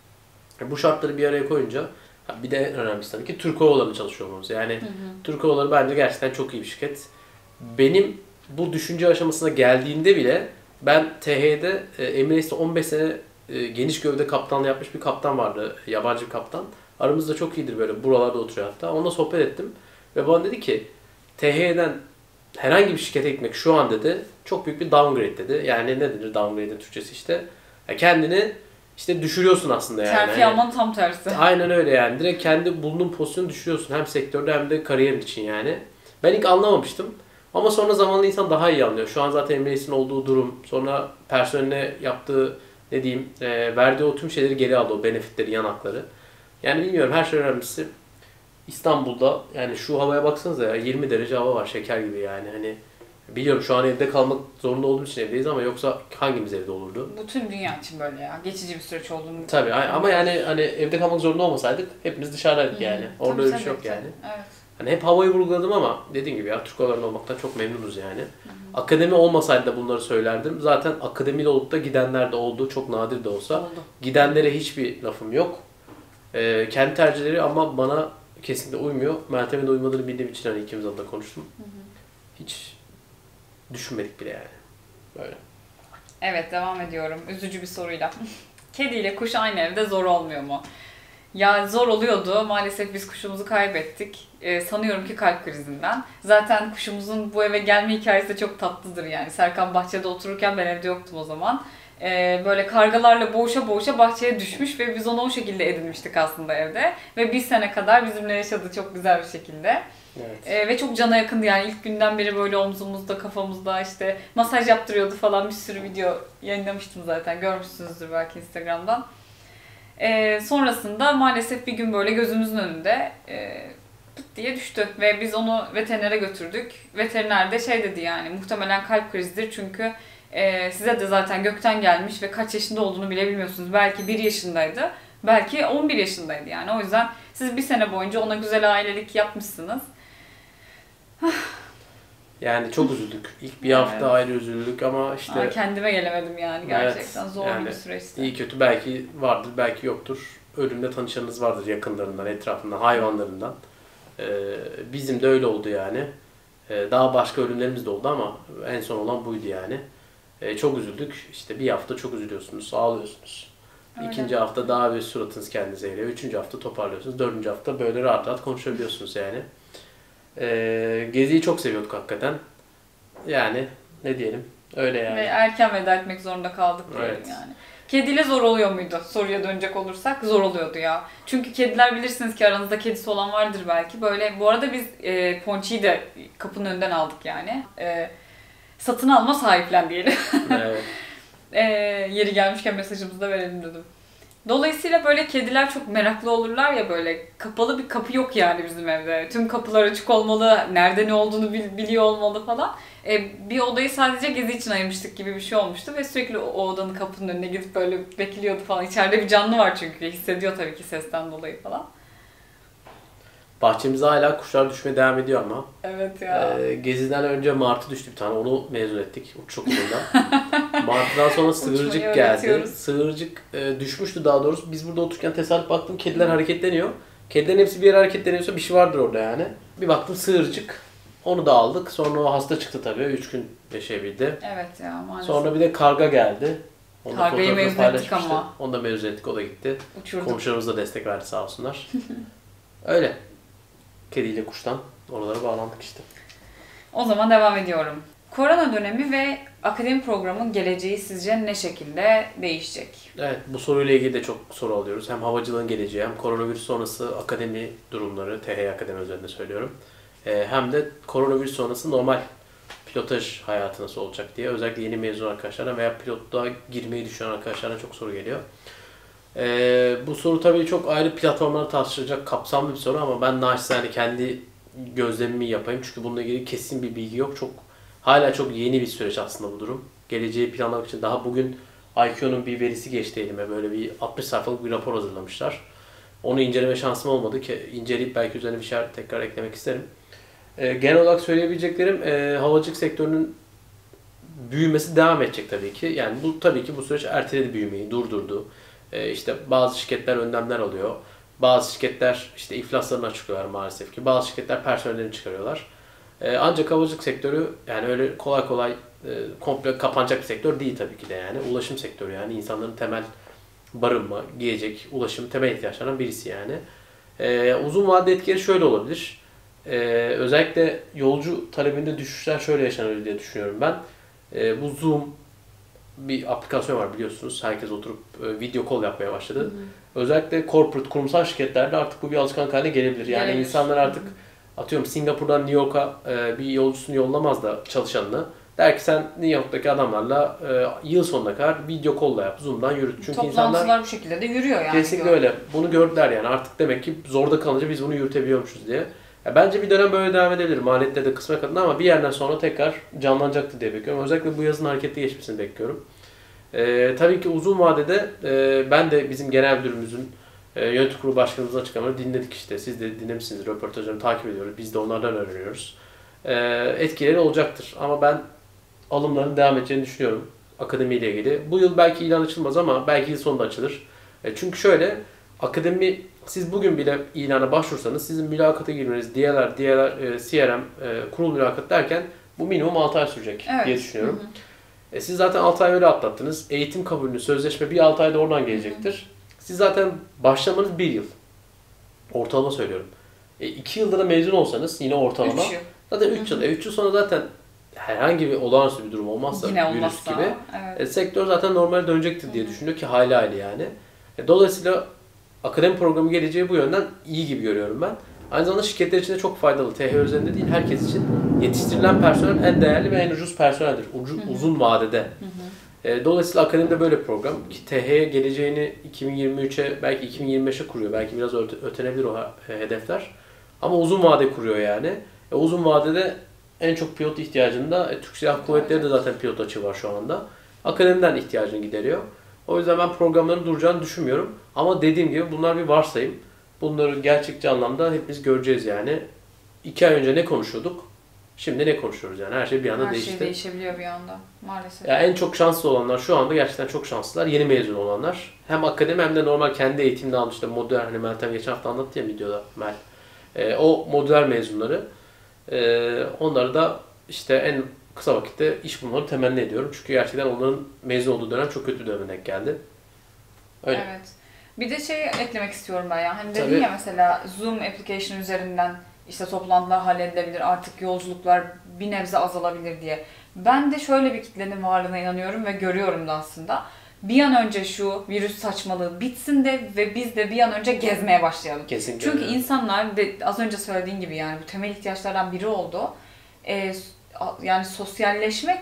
Bu şartları bir araya koyunca bir de en önemlisi tabii ki Türk Hava Yolları'nda çalışıyor olmamız. Yani Türk Hava Yolları bence gerçekten çok iyi bir şirket. Benim bu düşünce aşamasına geldiğinde bile ben TH'de Emirates'te 15 sene geniş gövde kaptanlığı yapmış bir kaptan vardı. Yabancı bir kaptan. Aramızda çok iyidir böyle. Buralarda oturuyor hatta. Onunla sohbet ettim. Ve bana dedi ki TH'den herhangi bir şirkete gitmek şu an dedi çok büyük bir downgrade dedi. Yani ne denir downgrade'in Türkçesi işte. Yani kendini işte düşürüyorsun aslında yani. Terfi almanın tam tersi. Aynen öyle yani. Direkt kendi bulunduğun pozisyonu düşürüyorsun. Hem sektörde hem de kariyerin için yani. Ben ilk anlamamıştım. Ama sonra zamanla insan daha iyi anlıyor. Şu an zaten Emirates'in olduğu durum, sonra personeline yaptığı ne diyeyim, verdiği o tüm şeyleri geri aldı. O benefitleri, yanakları. Yani bilmiyorum, her şey önemlisi İstanbul'da yani şu havaya baksanıza ya 20 derece hava var, şeker gibi yani. Hani biliyorum şu an evde kalmak zorunda olduğumuz için evdeyiz ama yoksa hangimiz evde olurdu? Bütün dünya için böyle ya. Geçici bir süreç olduğunu. Tabii ama yani hani evde kalmak zorunda olmasaydık hepimiz dışarıdaydık yani. Orada öyle bir şey yok yani. Evet. Hani hep havayı vurguladım ama dediğim gibi ya Türk Havaları'nda olmaktan çok memnunuz yani. Akademi olmasaydı da bunları söylerdim. Zaten akademiyle olup da gidenler de oldu. Çok nadir de olsa. Oldu. Gidenlere hiçbir lafım yok. Kendi tercihleri ama bana kesinlikle uymuyor. Meltem'in de uymadığını bildiğim için hani ikimiz adına konuştum. Hiç düşünmedik bile yani. Böyle. Evet, devam ediyorum. Üzücü bir soruyla. Kedi ile kuş aynı evde zor olmuyor mu? Ya zor oluyordu. Maalesef biz kuşumuzu kaybettik. Sanıyorum ki kalp krizinden. Zaten kuşumuzun bu eve gelme hikayesi de çok tatlıdır yani. Serkan bahçede otururken ben evde yoktum o zaman. Böyle kargalarla boğuşa boğuşa bahçeye düşmüş ve biz onu o şekilde edinmiştik aslında evde. Ve bir sene kadar bizimle yaşadı çok güzel bir şekilde. Evet. Ve çok cana yakındı yani ilk günden beri böyle omzumuzda, kafamızda işte masaj yaptırıyordu falan, bir sürü video yayınlamıştım zaten, görmüşsünüzdür belki Instagram'dan. Sonrasında maalesef bir gün böyle gözümüzün önünde diye düştü ve biz onu veterinere götürdük. Veteriner de şey dedi yani muhtemelen kalp krizidir çünkü size de zaten gökten gelmiş ve kaç yaşında olduğunu bile bilmiyorsunuz. Belki 1 yaşındaydı, belki 11 yaşındaydı yani. O yüzden siz bir sene boyunca ona güzel ailelik yapmışsınız. Yani çok üzüldük. İlk bir hafta ayrı üzüldük ama işte... Kendime gelemedim yani gerçekten. Evet, zor yani bir süreçti. İyi kötü belki vardır, belki yoktur. Ölümle tanışanınız vardır yakınlarından, etrafından, hayvanlarından. Bizim de öyle oldu yani. Daha başka ölümlerimiz de oldu ama en son olan buydu yani. Çok üzüldük. İşte bir hafta çok üzülüyorsunuz, ağlıyorsunuz. Öyle. 2. hafta daha bir suratınız kendinize geliyor. 3. hafta toparlıyorsunuz. 4. hafta böyle rahat rahat konuşabiliyorsunuz yani. Geziyi çok seviyorduk hakikaten. Yani ne diyelim, öyle yani. Ve erken veda etmek zorunda kaldık diyelim yani. Kediyle zor oluyor muydu? Soruya dönecek olursak zor oluyordu ya. Çünkü kediler bilirsiniz ki aranızda kedisi olan vardır belki. Böyle bu arada biz Ponçi'yi de kapının önünden aldık yani. Satın alma sahiplen diyelim. Evet. Yeri gelmişken mesajımızı da verelim dedim. Dolayısıyla böyle kediler çok meraklı olurlar ya böyle. Kapalı bir kapı yok yani bizim evde. Tüm kapılar açık olmalı, nerede ne olduğunu biliyor olmalı falan. Bir odayı sadece gezi için ayırmıştık gibi bir şey olmuştu ve sürekli o odanın kapının önüne gidip böyle bekliyordu falan. İçeride bir canlı var çünkü hissediyor tabii ki sesten dolayı falan. Bahçemize hala kuşlar düşmeye devam ediyor ama. Evet ya. Geziden önce martı düştü bir tane. Onu mezun ettik uçuk yılında. Martıdan sonra sığırcık geldi. Sığırcık düşmüştü daha doğrusu. Biz burada otururken tesadüf baktım kediler hareketleniyor. Kedilerin hepsi bir yere hareketleniyorsa bir şey vardır orada yani. Bir baktım sığırcık. Onu da aldık. Sonra o hasta çıktı tabii. 3 gün yaşayabildi. Evet ya maalesef. Sonra bir de karga geldi. Onu kargayı mezun ettik ama. Onu da mezun ettik. O da gitti. Uçurduk. Komşularımız da destek verdi sağ olsunlar. Öyle. Kediyle kuştan oralara bağlandık işte. O zaman devam ediyorum. Korona dönemi ve akademi programının geleceği sizce ne şekilde değişecek? Evet, bu soruyla ilgili de çok soru alıyoruz. Hem havacılığın geleceği hem koronavirüs sonrası akademi durumları, TH Akademi üzerinde söylüyorum. Hem de koronavirüs sonrası normal pilotaj hayatı nasıl olacak diye özellikle yeni mezun arkadaşlarına veya pilotluğa girmeyi düşünen arkadaşlarına çok soru geliyor. Bu soru tabii çok ayrı platformlarda tartışılacak kapsamlı bir soru ama ben naçizane kendi gözlemimi yapayım. Çünkü bununla ilgili kesin bir bilgi yok. Hala çok yeni bir süreç aslında bu durum. Geleceği planlamak için daha bugün IQ'nun bir verisi geçti elime. Böyle bir 60 sayfalık bir rapor hazırlamışlar. Onu inceleme şansım olmadı ki inceleyip belki üzerine bir şeyler tekrar eklemek isterim. Genel olarak söyleyebileceklerim havacılık sektörünün büyümesi devam edecek tabii ki. Yani bu tabii ki bu süreç erteledi büyümeyi, durdurdu. İşte bazı şirketler önlemler alıyor. Bazı şirketler işte iflaslarını açıklıyorlar maalesef ki. Bazı şirketler personellerini çıkarıyorlar. Ancak havacılık sektörü yani öyle kolay kolay komple kapanacak bir sektör değil tabii ki de yani. Ulaşım sektörü yani insanların temel barınma, giyecek, ulaşım temel ihtiyaçlarından birisi yani. Uzun vadeli etkileri şöyle olabilir. Özellikle yolcu talebinde düşüşler şöyle yaşanır diye düşünüyorum ben. Bu Zoom bir aplikasyon var biliyorsunuz. Herkes oturup video call yapmaya başladı. Hı hı. Özellikle corporate, kurumsal şirketlerde artık bu bir alışkanlık haline gelebilir. Yani insanlar artık atıyorum Singapur'dan New York'a bir yolcusunu yollamaz da çalışanını. Der ki sen New York'taki adamlarla yıl sonuna kadar video call'la yap, Zoom'dan yürüt. Çünkü toplantılar bu şekilde de yürüyor yani. Kesinlikle öyle. Bunu gördüler yani artık demek ki zorda kalınca biz bunu yürütebiliyormuşuz diye. Bence bir dönem böyle devam edebilir. Maliyetleri de kısmak adına ama bir yerden sonra tekrar canlanacaktır diye bekliyorum. Özellikle bu yazın hareketli geçmesini bekliyorum. Tabii ki uzun vadede ben de bizim genel müdürümüzün yönetim kurulu başkanımızın açıklamaları dinledik işte. Siz de dinlemişsiniz. Röportajlarını takip ediyoruz. Biz de onlardan öğreniyoruz. Etkileri olacaktır. Ama ben alımların devam edeceğini düşünüyorum. Akademiyle ilgili. Bu yıl belki ilan açılmaz ama belki yıl sonunda açılır. Çünkü şöyle akademi siz bugün bile ilana başvursanız sizin mülakata girmeniz, DLR, CRM, kurul mülakatı derken bu minimum 6 ay sürecek diye düşünüyorum. Hı hı. Siz zaten 6 ay öyle atlattınız. Eğitim kabulünü, sözleşme bir 6 ayda oradan gelecektir. Hı hı. Siz zaten başlamanız 1 yıl. Ortalama söylüyorum. 2 yılda da mezun olsanız yine ortalama. 3 yıl. Zaten 3 yıl. 3 yıl sonra zaten herhangi bir olağanüstü bir durum olmazsa virüs gibi evet. Sektör zaten normale dönecektir diye düşünüyor ki hayli yani. Dolayısıyla akademi programı geleceği bu yönden iyi gibi görüyorum ben. Aynı zamanda şirketler için de çok faydalı. TH üzerinde değil, herkes için yetiştirilen personel en değerli ve en ucuz personeldir. Uzun vadede. Hı hı. Dolayısıyla akademide böyle bir program ki TH'ye geleceğini 2023'e belki 2025'e kuruyor. Belki biraz ötenebilir o hedefler. Ama uzun vade kuruyor yani. Uzun vadede en çok pilot ihtiyacında Türk Silahlı Kuvvetleri de zaten pilot açığı var şu anda. Akademiden ihtiyacını gideriyor. O yüzden ben programların duracağını düşünmüyorum. Ama dediğim gibi bunlar bir varsayım. Bunları gerçekçi anlamda hepimiz göreceğiz yani. 2 ay önce ne konuşuyorduk? Şimdi ne konuşuyoruz yani? Her şey bir anda değişti. Her şey değişebiliyor bir anda maalesef. Yani en çok şanslı olanlar şu anda gerçekten çok şanslılar. Yeni mezun olanlar. Hem akademi hem de normal kendi eğitimde almış. İşte modüler, hani Meltem geçen hafta anlattı ya videoda Mel. O modüler mezunları. Onları da işte en kısa vakitte iş bulmaları temenni ediyorum. Çünkü gerçekten onların mezun olduğu dönem çok kötü bir döneme denk geldi. Öyle. Evet. Bir de şey eklemek istiyorum ben ya. Hani dedin Tabii. ya mesela Zoom application üzerinden işte toplantılar halledilebilir, artık yolculuklar bir nebze azalabilir diye. Ben de şöyle bir kitlenin varlığına inanıyorum ve görüyorum da aslında. Bir an önce şu virüs saçmalığı bitsin de ve biz de bir an önce gezmeye başlayalım. Kesinlikle. Çünkü insanlar de az önce söylediğin gibi yani bu temel ihtiyaçlardan biri oldu. Yani sosyalleşmek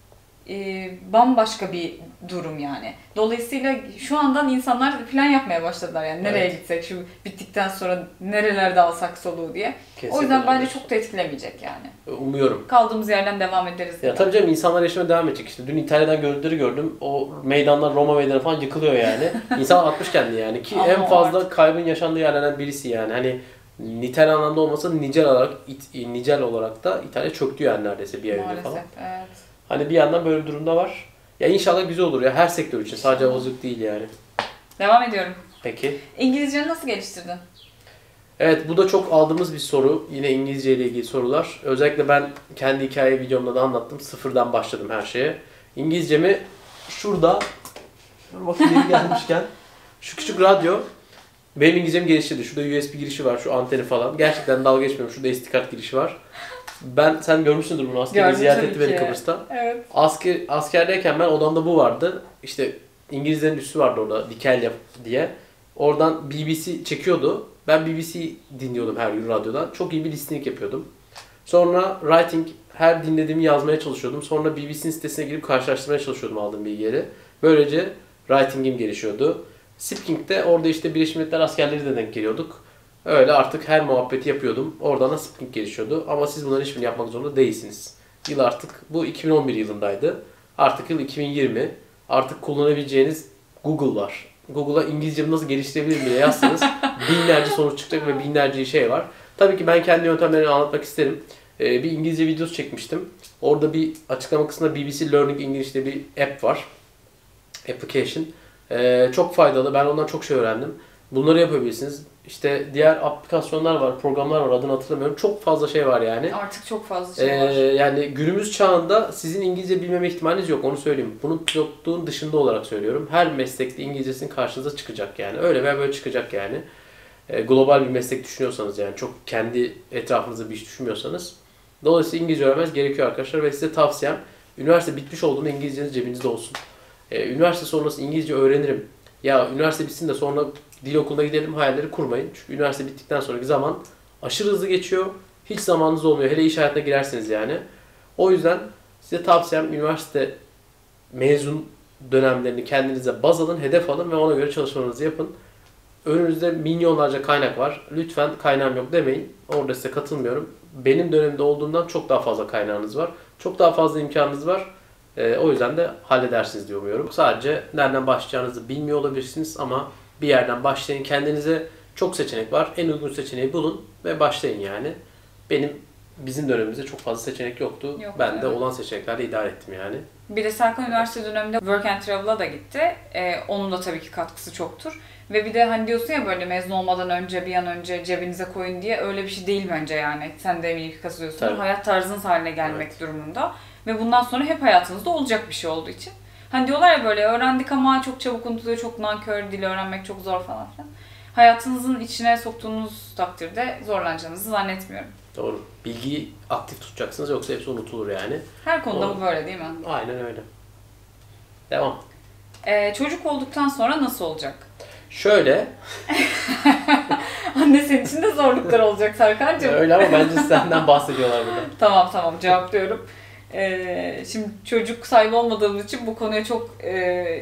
bambaşka bir durum yani. Dolayısıyla şu andan insanlar plan yapmaya başladılar yani nereye gitsek, şu bittikten sonra nerelerde alsak soluğu diye. Kesinlikle o yüzden bence çok da etkilemeyecek yani. Umuyorum. Kaldığımız yerden devam ederiz. Ya tabii canım, insanlar yaşamaya devam edecek işte. Dün İtalya'dan görüntüleri gördüm. O meydanlar, Roma meydanı falan yıkılıyor yani. İnsan atmış kendini yani. Ki Ama en fazla kaybın yaşandığı yerlerden birisi yani. Hani nitel anlamda olmasa nicel olarak da İtalya çöktü yani neredeyse bir ay önce falan. Maalesef, evet. Hani bir yandan böyle bir durumda var. Ya inşallah güzel olur ya, her sektör için. Sadece havacılık değil yani. Devam ediyorum. Peki. İngilizceni nasıl geliştirdin? Evet, bu da çok aldığımız bir soru. Yine İngilizce ile ilgili sorular. Özellikle ben kendi hikaye videomda da anlattım. Sıfırdan başladım her şeye. İngilizcemi şurada, dur bakayım yeni gelmişken, şu küçük radyo benim İngilizcemi geliştirdi. Şurada USB girişi var, şu anteni falan. Gerçekten dalga geçmiyorum. Şurada SD kart girişi var. Sen görmüşsündür bunu, askeri ziyaret etti beni Kıbrıs'ta. Evet. Askerdeyken ben odamda bu vardı. İşte İngilizlerin üssü vardı orada, Dikelya diye. Oradan BBC çekiyordu. Ben BBC dinliyordum her gün radyodan. Çok iyi bir listening yapıyordum. Sonra writing, her dinlediğimi yazmaya çalışıyordum. Sonra BBC'nin sitesine girip karşılaştırmaya çalışıyordum aldığım bilgileri. Böylece writing'im gelişiyordu. Speaking'de orada işte Birleşmiş Milletler askerleri de denk geliyorduk. Öyle artık her muhabbeti yapıyordum. Oradan da speaking gelişiyordu. Ama siz bunların hiçbirini yapmak zorunda değilsiniz. Yıl artık, bu 2011 yılındaydı. Artık yıl 2020. Artık kullanabileceğiniz Google var. Google'a İngilizcemi nasıl geliştirebilirim diye yazsanız binlerce sonuç çıkacak ve binlerce şey var. Tabii ki ben kendi yöntemlerimi anlatmak isterim. Bir İngilizce videosu çekmiştim. Orada bir açıklama kısmında BBC Learning English diye bir app var. Application. Çok faydalı. Ben ondan çok şey öğrendim. Bunları yapabilirsiniz. İşte diğer aplikasyonlar var, programlar var, adını hatırlamıyorum. Çok fazla şey var yani. Artık çok fazla şey var. Yani günümüz çağında sizin İngilizce bilmeme ihtimaliniz yok, onu söyleyeyim. Bunun pilotluğun dışında olarak söylüyorum. Her meslekte İngilizcesinin karşınıza çıkacak yani. Öyle veya böyle çıkacak yani. Global bir meslek düşünüyorsanız yani, çok kendi etrafınızda bir iş düşünmüyorsanız. Dolayısıyla İngilizce öğrenmeniz gerekiyor arkadaşlar ve size tavsiyem, üniversite bitmiş olduğunda İngilizceniz cebinizde olsun. Üniversite sonrası İngilizce öğrenirim. Ya üniversite bitsin de sonra dil okuluna gidelim hayalleri kurmayın. Çünkü üniversite bittikten sonraki zaman aşırı hızlı geçiyor. Hiç zamanınız olmuyor. Hele iş hayatına girerseniz yani. O yüzden size tavsiyem, üniversite mezun dönemlerini kendinize baz alın, hedef alın ve ona göre çalışmalarınızı yapın. Önünüzde milyonlarca kaynak var. Lütfen kaynağım yok demeyin. Orada size katılmıyorum. Benim dönemimde olduğundan çok daha fazla kaynağınız var. Çok daha fazla imkanınız var. O yüzden de halledersiniz diye umuyorum. Sadece nereden başlayacağınızı bilmiyor olabilirsiniz ama bir yerden başlayın. Kendinize çok seçenek var. En uygun seçeneği bulun ve başlayın yani. Bizim dönemimizde çok fazla seçenek yoktu. Ben de olan seçeneklerle idare ettim yani. Bir de Serkan üniversite döneminde Work and Travel'a da gitti. Onun da tabii ki katkısı çoktur. Ve bir de hani diyorsun ya böyle mezun olmadan önce bir an önce cebinize koyun diye, öyle bir şey değil bence yani. Sen de eminim ki katılıyorsun. Tabii. Hayat tarzınız haline gelmek durumunda. Ve bundan sonra hep hayatınızda olacak bir şey olduğu için. Hani diyorlar ya böyle öğrendik ama çok çabuk unutuluyor, çok nankör, dil öğrenmek çok zor falan filan. Hayatınızın içine soktuğunuz takdirde zorlanacağınızı zannetmiyorum. Doğru. Bilgiyi aktif tutacaksınız yoksa hepsi unutulur yani. Her konuda Doğru. bu böyle değil mi? Aynen öyle. Devam. Çocuk olduktan sonra nasıl olacak? Şöyle. Anne senin için de zorluklar olacak Serkan'cığım. Öyle ama bence senden bahsediyorlar burada. Tamam cevaplıyorum. Şimdi çocuk sahibi olmadığımız için bu konuya çok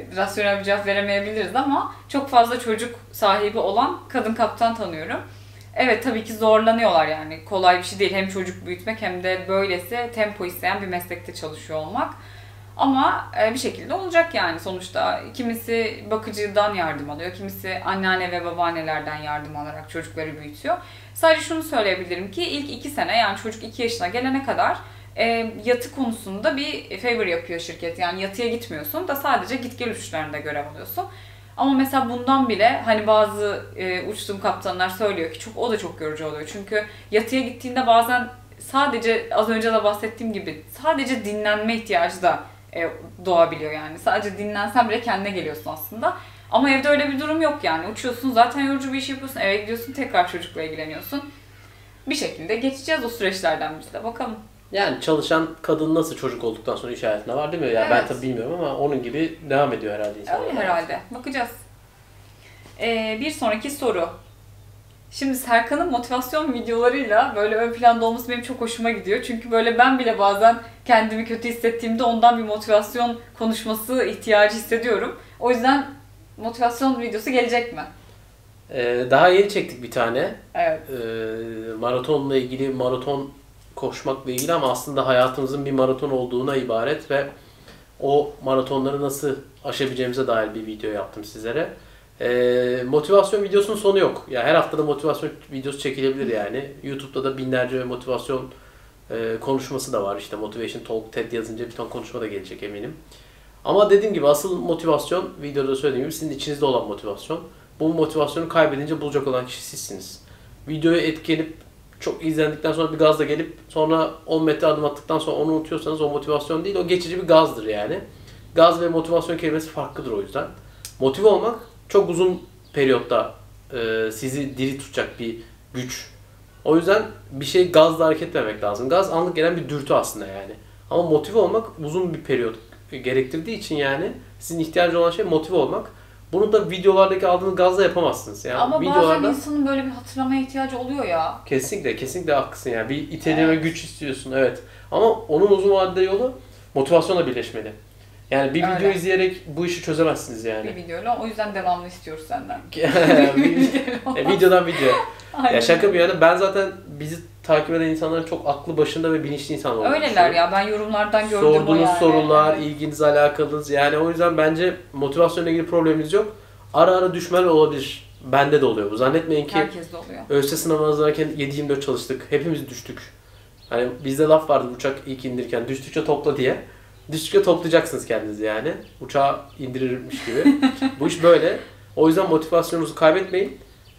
rasyonel bir cevap veremeyebiliriz ama çok fazla çocuk sahibi olan kadın kaptan tanıyorum. Evet, tabii ki zorlanıyorlar yani. Kolay bir şey değil. Hem çocuk büyütmek hem de böylesi tempo isteyen bir meslekte çalışıyor olmak. Ama bir şekilde olacak yani sonuçta. Kimisi bakıcıdan yardım alıyor, kimisi anneanne ve babaannelerden yardım alarak çocukları büyütüyor. Sadece şunu söyleyebilirim ki ilk 2 sene, yani çocuk 2 yaşına gelene kadar yatı konusunda bir favor yapıyor şirket. Yani yatıya gitmiyorsun da sadece git gel uçuşlarında görev alıyorsun. Ama mesela bundan bile hani bazı uçtuğum kaptanlar söylüyor ki o da çok yorucu oluyor. Çünkü yatıya gittiğinde bazen sadece az önce de bahsettiğim gibi sadece dinlenme ihtiyacı da doğabiliyor yani. Sadece dinlensen bile kendine geliyorsun aslında. Ama evde öyle bir durum yok yani. Uçuyorsun, zaten yorucu bir iş yapıyorsun, eve gidiyorsun, tekrar çocukla ilgileniyorsun. Bir şekilde geçeceğiz o süreçlerden biz de, bakalım. Yani çalışan kadın nasıl çocuk olduktan sonra iş hayatına var değil mi? Yani evet. Ben tabii bilmiyorum ama onun gibi devam ediyor herhalde insanlar. Öyle herhalde. Bakacağız. Bir sonraki soru. Şimdi Serkan'ın motivasyon videolarıyla böyle ön planda olması benim çok hoşuma gidiyor. Çünkü böyle ben bile bazen kendimi kötü hissettiğimde ondan bir motivasyon konuşması ihtiyacı hissediyorum. O yüzden motivasyon videosu gelecek mi? Daha yeni çektik bir tane. Evet. Maratonla ilgili, maraton koşmakla ilgili ama aslında hayatımızın bir maraton olduğuna ibaret ve o maratonları nasıl aşabileceğimize dair bir video yaptım sizlere. Motivasyon videosunun sonu yok. Ya her hafta da motivasyon videosu çekilebilir yani. YouTube'da da binlerce motivasyon konuşması da var. İşte Motivation Talk, TED yazınca bir ton konuşma da gelecek eminim. Ama dediğim gibi asıl motivasyon, videoda söylediğim gibi sizin içinizde olan motivasyon. Bu motivasyonu kaybedince bulacak olan kişi sizsiniz. Videoya etkilenip çok izlendikten sonra bir gazla gelip sonra 10 metre adım attıktan sonra onu unutuyorsanız o motivasyon değil, o geçici bir gazdır yani. Gaz ve motivasyon kelimesi farklıdır o yüzden. Motive olmak çok uzun periyotta sizi diri tutacak bir güç. O yüzden bir şey gazla hareket etmemek lazım. Gaz anlık gelen bir dürtü aslında yani. Ama motive olmak uzun bir periyot gerektirdiği için yani sizin ihtiyacı olan şey motive olmak. Bunu da videolardaki aldığınız gazla yapamazsınız. Yani ama videolarda... bazen insanın böyle bir hatırlamaya ihtiyacı oluyor ya. Kesinlikle haklısın yani. Bir iteleme güç istiyorsun, evet. Ama onun uzun vadede yolu motivasyonla birleşmeli. Yani bir video izleyerek bu işi çözemezsiniz yani. Bir videoyla, o yüzden devamlı istiyoruz senden. Videodan video. Ya şaka bir yana, ben zaten bizi takip eden insanların çok aklı başında ve bilinçli insanlar olduğunu Öyleler ya, ben yorumlardan gördüm o yani. Sorduğunuz sorular, ilginiz alakalınız yani, o yüzden bence motivasyonla ilgili problemimiz yok. Ara ara düşmeler olabilir. Bende de oluyor bu. Zannetmeyin ki herkes de oluyor. ÖSS sınavına hazırlanırken 7/24 çalıştık. Hepimiz düştük. Hani bizde laf vardı uçak ilk indirirken, düştükçe topla diye. Düştükçe toplayacaksınız kendinizi yani. Uçağı indirirmiş gibi. Bu iş böyle. O yüzden motivasyonunuzu kaybetmeyin.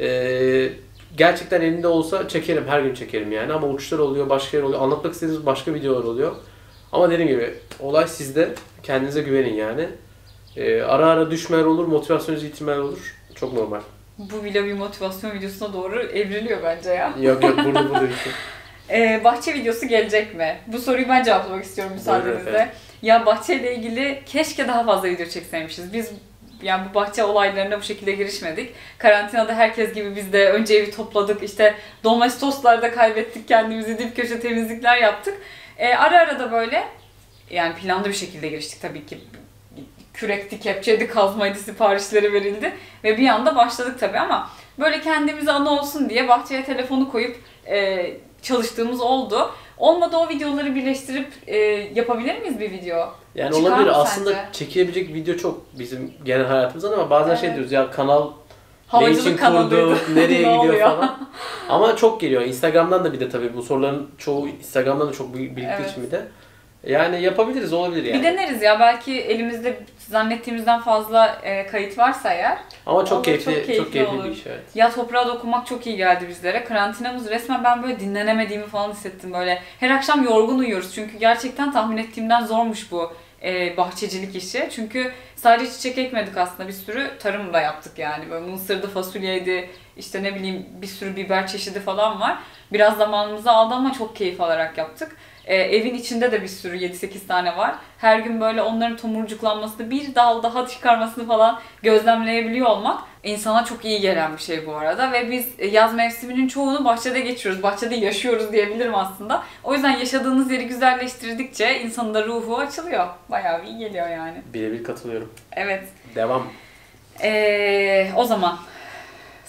Gerçekten elinde olsa çekerim, her gün çekerim yani. Ama uçuşlar oluyor, başka yer oluyor. Anlatmak istediğiniz başka videolar oluyor. Ama dediğim gibi olay sizde. Kendinize güvenin yani. Ara ara düşmeler olur, motivasyonunuzu yitirmeler olur. Çok normal. Bu bile bir motivasyon videosuna doğru evriliyor bence ya. Yok burada bir şey. Bahçe videosu gelecek mi? Bu soruyu ben cevaplamak istiyorum müsaadenizle. Ya bahçeyle ilgili keşke daha fazla video çekseymişiz. Biz yani bu bahçe olaylarına bu şekilde girişmedik. Karantinada herkes gibi biz de önce evi topladık. İşte domestoslarda kaybettik kendimizi, dip köşe temizlikler yaptık. Ara ara da böyle yani planlı bir şekilde giriştik tabii ki. Kürekti, kepçeydi, kazmaydı, siparişleri verildi ve bir anda başladık tabii ama böyle kendimize anı olsun diye bahçeye telefonu koyup çalıştığımız oldu. Olmadı o videoları birleştirip yapabilir miyiz bir video? Yani Çıkar olabilir. mı Aslında sence? çekilebilecek video çok bizim genel hayatımızdan ama bazen şey diyoruz ya, kanal Havacılık ne için kanalıydı. kurduk, nereye Ne gidiyor oluyor? falan. Ama çok geliyor. Instagram'dan da bir de tabii bu soruların çoğu Instagram'dan da çok birlikte için bir de. Yani yapabiliriz, olabilir yani. Bir deneriz ya, belki elimizde zannettiğimizden fazla kayıt varsa eğer. Ama çok olur, keyifli olur. bir iş, evet. Ya toprağa dokunmak çok iyi geldi bizlere. Karantinamız resmen, ben böyle dinlenemediğimi falan hissettim böyle. Her akşam yorgun uyuyoruz çünkü gerçekten tahmin ettiğimden zormuş bu bahçecilik işi. Çünkü sadece çiçek ekmedik aslında, bir sürü tarım da yaptık yani. Böyle mısırdı, fasulyeydi, işte ne bileyim bir sürü biber çeşidi falan var. Biraz zamanımızı aldı ama çok keyif alarak yaptık. Evin içinde de bir sürü 7-8 tane var. Her gün böyle onların tomurcuklanmasını, bir dal daha çıkarmasını falan gözlemleyebiliyor olmak insana çok iyi gelen bir şey bu arada. Ve biz yaz mevsiminin çoğunu bahçede geçiriyoruz. Bahçede yaşıyoruz diyebilirim aslında. O yüzden yaşadığınız yeri güzelleştirdikçe insanın da ruhu açılıyor. Bayağı iyi geliyor yani. Birebir katılıyorum. Evet. Devam. O zaman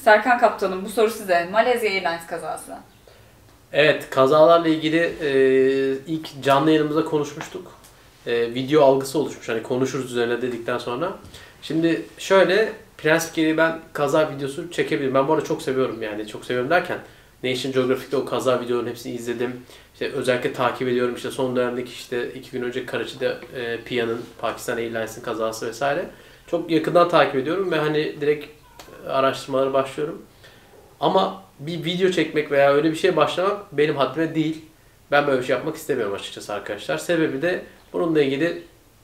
Serkan Kaptan'ım bu soru size. Malezya Airlines kazası. Evet, kazalarla ilgili ilk canlı yayınımızda konuşmuştuk. Video algısı oluşmuş. Hani konuşuruz üzerine dedikten sonra. Şimdi şöyle, prensip gereği ben kaza videosu çekebilirim. Ben bu arada çok seviyorum yani. Çok seviyorum derken National Geographic'te o kaza videolarının hepsini izledim. İşte özellikle takip ediyorum. İşte son dönemdeki işte 2 gün önce Karachi'de Pia'nın, Pakistan Airlines'ın kazası vesaire. Çok yakından takip ediyorum ve hani direkt araştırmalara başlıyorum. Ama bir video çekmek veya öyle bir şeye başlamak benim haddime değil. Ben böyle bir şey yapmak istemiyorum açıkçası arkadaşlar. Sebebi de bununla ilgili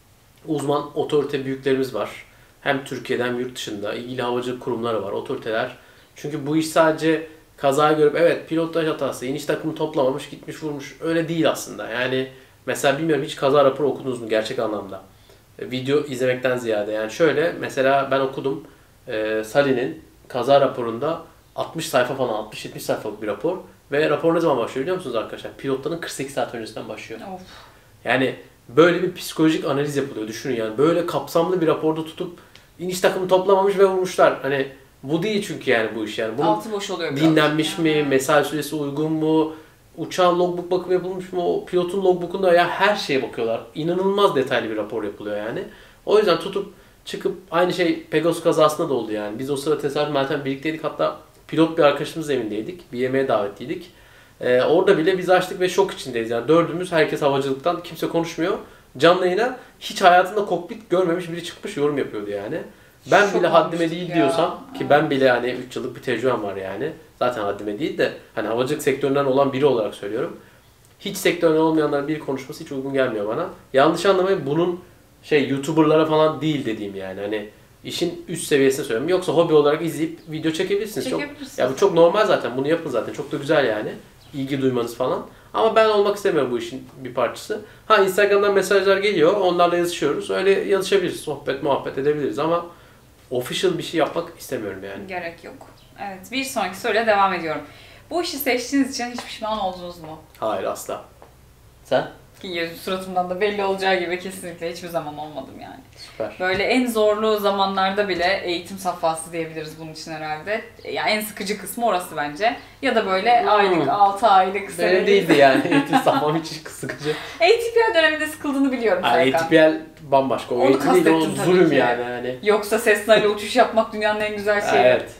uzman otorite büyüklerimiz var. Hem Türkiye'den hem yurt dışında ilgili havacılık kurumları var, otoriteler. Çünkü bu iş sadece kazayı görüp evet pilotaj hatası, iniş takımı toplamamış, gitmiş vurmuş. Öyle değil aslında. Yani mesela bilmiyorum hiç kaza raporu okudunuz mu gerçek anlamda? Video izlemekten ziyade. Yani şöyle mesela ben okudum. Sally'nin kaza raporunda 60 sayfa falan, 60-70 sayfalık bir rapor. Ve rapor ne zaman başlıyor biliyor musunuz arkadaşlar? Pilotların 48 saat öncesinden başlıyor. Of. Yani böyle bir psikolojik analiz yapılıyor. Düşünün yani böyle kapsamlı bir raporda tutup iniş takımı toplamamış ve vurmuşlar. Hani bu değil çünkü yani bu iş yani. Bunun altı boş oluyor biraz. dinlenmiş mi, mesai süresi uygun mu, uçağın logbook bakımı yapılmış mı, o pilotun logbook'unda ya her şeye bakıyorlar. İnanılmaz detaylı bir rapor yapılıyor yani. O yüzden tutup çıkıp aynı şey Pegasus kazasında da oldu yani. Biz o sırada tesadüf Meltem birlikteydik, hatta pilot bir arkadaşımız evindeydik. Bir yemeğe davetliydik. Orada bile biz açtık ve şok içindeyiz. Yani dördümüz, herkes havacılıktan, kimse konuşmuyor. Canlı yayına hiç hayatında kokpit görmemiş biri çıkmış yorum yapıyordu yani. Ben Şok bile haddime olmuştuk değil ya. diyorsam ki ben bile hani 3 yıllık bir tecrübem var yani. Zaten haddime değil de hani havacılık sektöründen olan biri olarak söylüyorum. Hiç sektörden olmayanların bir konuşması hiç uygun gelmiyor bana. Yanlış anlamayın, bunun YouTuber'lara falan değil dediğim yani. Hani işin üst seviyesine söylüyorum. Yoksa hobi olarak izleyip video çekebilirsiniz. Ya bu çok normal zaten. Bunu yapın zaten. Çok da güzel yani. İlgi duymanız falan. Ama ben olmak istemiyorum bu işin bir parçası. Ha, Instagram'dan mesajlar geliyor. Onlarla yazışıyoruz. Öyle yazışabiliriz. Sohbet, muhabbet edebiliriz ama official bir şey yapmak istemiyorum yani. Gerek yok. Evet, bir sonraki soruyla devam ediyorum. Bu işi seçtiğiniz için hiç pişman oldunuz mu? Hayır, asla. Sen? Ki suratımdan da belli olacağı gibi kesinlikle hiçbir zaman olmadım yani. Süper. Böyle en zorlu zamanlarda bile eğitim safhası diyebiliriz bunun için herhalde. Ya en sıkıcı kısmı orası bence. Ya da böyle aylık, 6 aylık, Benim değildi yani. Eğitim safham hiç sıkıcı. ATPL döneminde sıkıldığını biliyorum Serkan. ATPL bambaşka. O Onu eğitim değil, o kastettim tabii zulüm ki. yani. Yoksa Cessna ile uçuş yapmak dünyanın en güzel şeyi. Evet.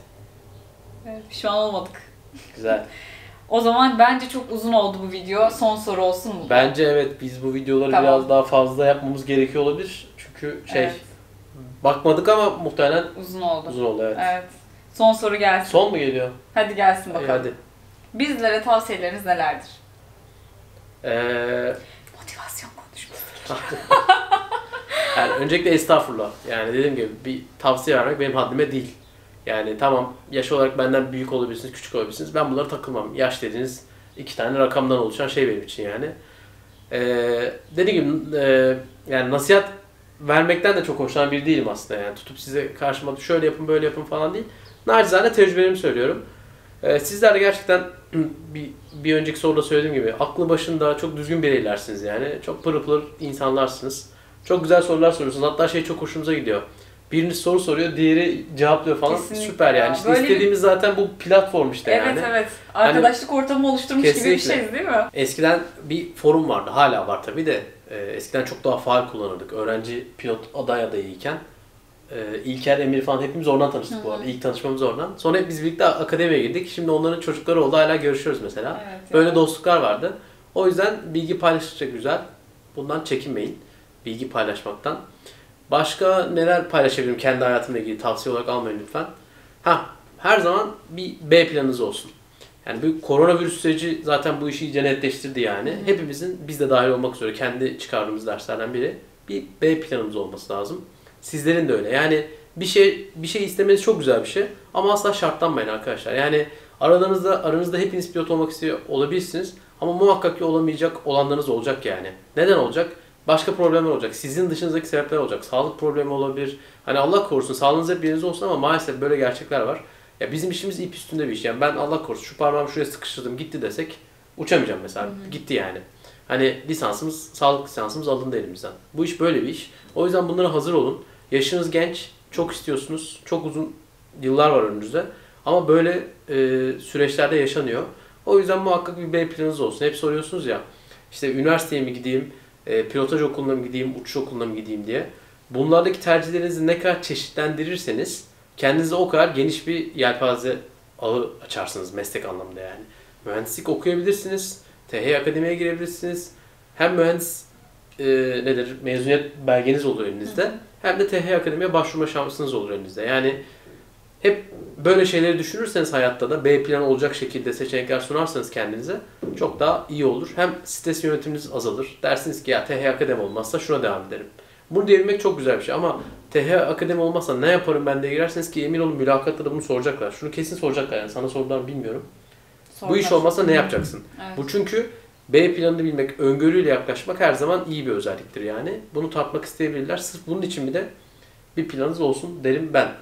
Evet, pişman olmadık. Güzel. O zaman bence çok uzun oldu bu video. Son soru olsun mu? Bence evet, biz bu videoları Tamam. biraz daha fazla yapmamız gerekiyor olabilir. Çünkü Evet. bakmadık ama muhtemelen Uzun oldu. uzun oldu evet. Evet. Son soru gelsin. Son mu geliyor? Hadi gelsin İyi, bakalım. hadi. Bizlere tavsiyeleriniz nelerdir? Ee, Motivasyon konuşması. Yani öncelikle estağfurullah. Yani dediğim gibi bir tavsiye vermek benim haddime değil. Yani tamam, yaş olarak benden büyük olabilirsiniz, küçük olabilirsiniz. Ben bunlara takılmam. Yaş dediğiniz 2 tane rakamdan oluşan şey benim için yani. Dediğim gibi yani nasihat vermekten de çok hoşlanan biri değilim aslında. Yani tutup size karşıma şöyle yapın böyle yapın falan değil. Nacizane tecrübelerimi söylüyorum. Sizler de gerçekten bir önceki soruda söylediğim gibi aklı başında çok düzgün bireylersiniz yani. Çok pırıl pırıl insanlarsınız. Çok güzel sorular soruyorsunuz. Hatta çok hoşumuza gidiyor. Biriniz soru soruyor, diğeri cevaplıyor falan. Kesinlikle Süper ya. yani. İşte Böyle istediğimiz zaten bu platform işte Evet yani. evet. Arkadaşlık ortamı oluşturmuş gibi bir Kesinlikle. şeyiz değil mi? Eskiden bir forum vardı. Hala var tabii de. Eskiden çok daha faal kullanırdık. Öğrenci pilot adayıyken. İlker, Emir falan hepimiz oradan tanıştık bu arada. İlk tanışmamız oradan. Sonra hep biz birlikte akademiye girdik. Şimdi onların çocukları oldu. Hala görüşüyoruz mesela. Evet, Böyle ya. dostluklar vardı. O yüzden bilgi paylaştıkça güzel. Bundan çekinmeyin. Bilgi paylaşmaktan. Başka neler paylaşabilirim kendi hayatımla ilgili, tavsiye olarak almayın lütfen. Her zaman bir B planınız olsun. Yani bu koronavirüs süreci zaten bu işi iyice netleştirdi yani. Hepimizin, biz de dahil olmak üzere, kendi çıkardığımız derslerden biri bir B planımız olması lazım. Sizlerin de öyle. Yani bir şey istemeniz çok güzel bir şey ama asla şartlanmayın arkadaşlar. Yani aranızda hepiniz pilot olmak istiyor olabilirsiniz ama muhakkak ki olamayacak olanlarınız olacak yani. Neden olacak? Başka problemler olacak. Sizin dışınızdaki sebepler olacak. Sağlık problemi olabilir. Hani Allah korusun, sağlığınız hep yerinizde olsun ama maalesef böyle gerçekler var. Ya bizim işimiz ip üstünde bir iş. Yani ben Allah korusun şu parmağımı şuraya sıkıştırdım gitti desek uçamayacağım mesela. Gitti yani. Hani sağlık lisansımız alındı elimizden. Bu iş böyle bir iş. O yüzden bunlara hazır olun. Yaşınız genç, çok istiyorsunuz. Çok uzun yıllar var önünüzde. Ama böyle süreçlerde yaşanıyor. O yüzden muhakkak bir B planınız olsun. Hep soruyorsunuz ya, işte üniversiteye mi gideyim, pilotaj okuluna mı gideyim, uçuş okuluna mı gideyim diye. Bunlardaki tercihlerinizi ne kadar çeşitlendirirseniz kendinize o kadar geniş bir yelpaze ağı açarsınız meslek anlamında yani. Mühendislik okuyabilirsiniz, TH Akademi'ye girebilirsiniz. Hem mühendis mezuniyet belgeniz olur elinizde, hem de TH Akademi'ye başvurma şansınız olur elinizde. Yani hep böyle şeyleri düşünürseniz hayatta da B planı olacak şekilde seçenekler sunarsanız kendinize çok daha iyi olur. Hem stres yönetiminiz azalır. Dersiniz ki ya TH Akademi olmazsa şuna devam ederim. Bunu diyebilmek çok güzel bir şey ama TH Akademi olmazsa ne yaparım ben diye girerseniz ki emin olun mülakatta da bunu soracaklar. Şunu kesin soracaklar yani, sana sorular bilmiyorum. Bu iş olmazsa ne yapacaksın? Evet. Bu çünkü B planını bilmek, öngörüyle yaklaşmak her zaman iyi bir özelliktir yani. Bunu tatmak isteyebilirler. Sırf bunun için bile bir planınız olsun derim ben.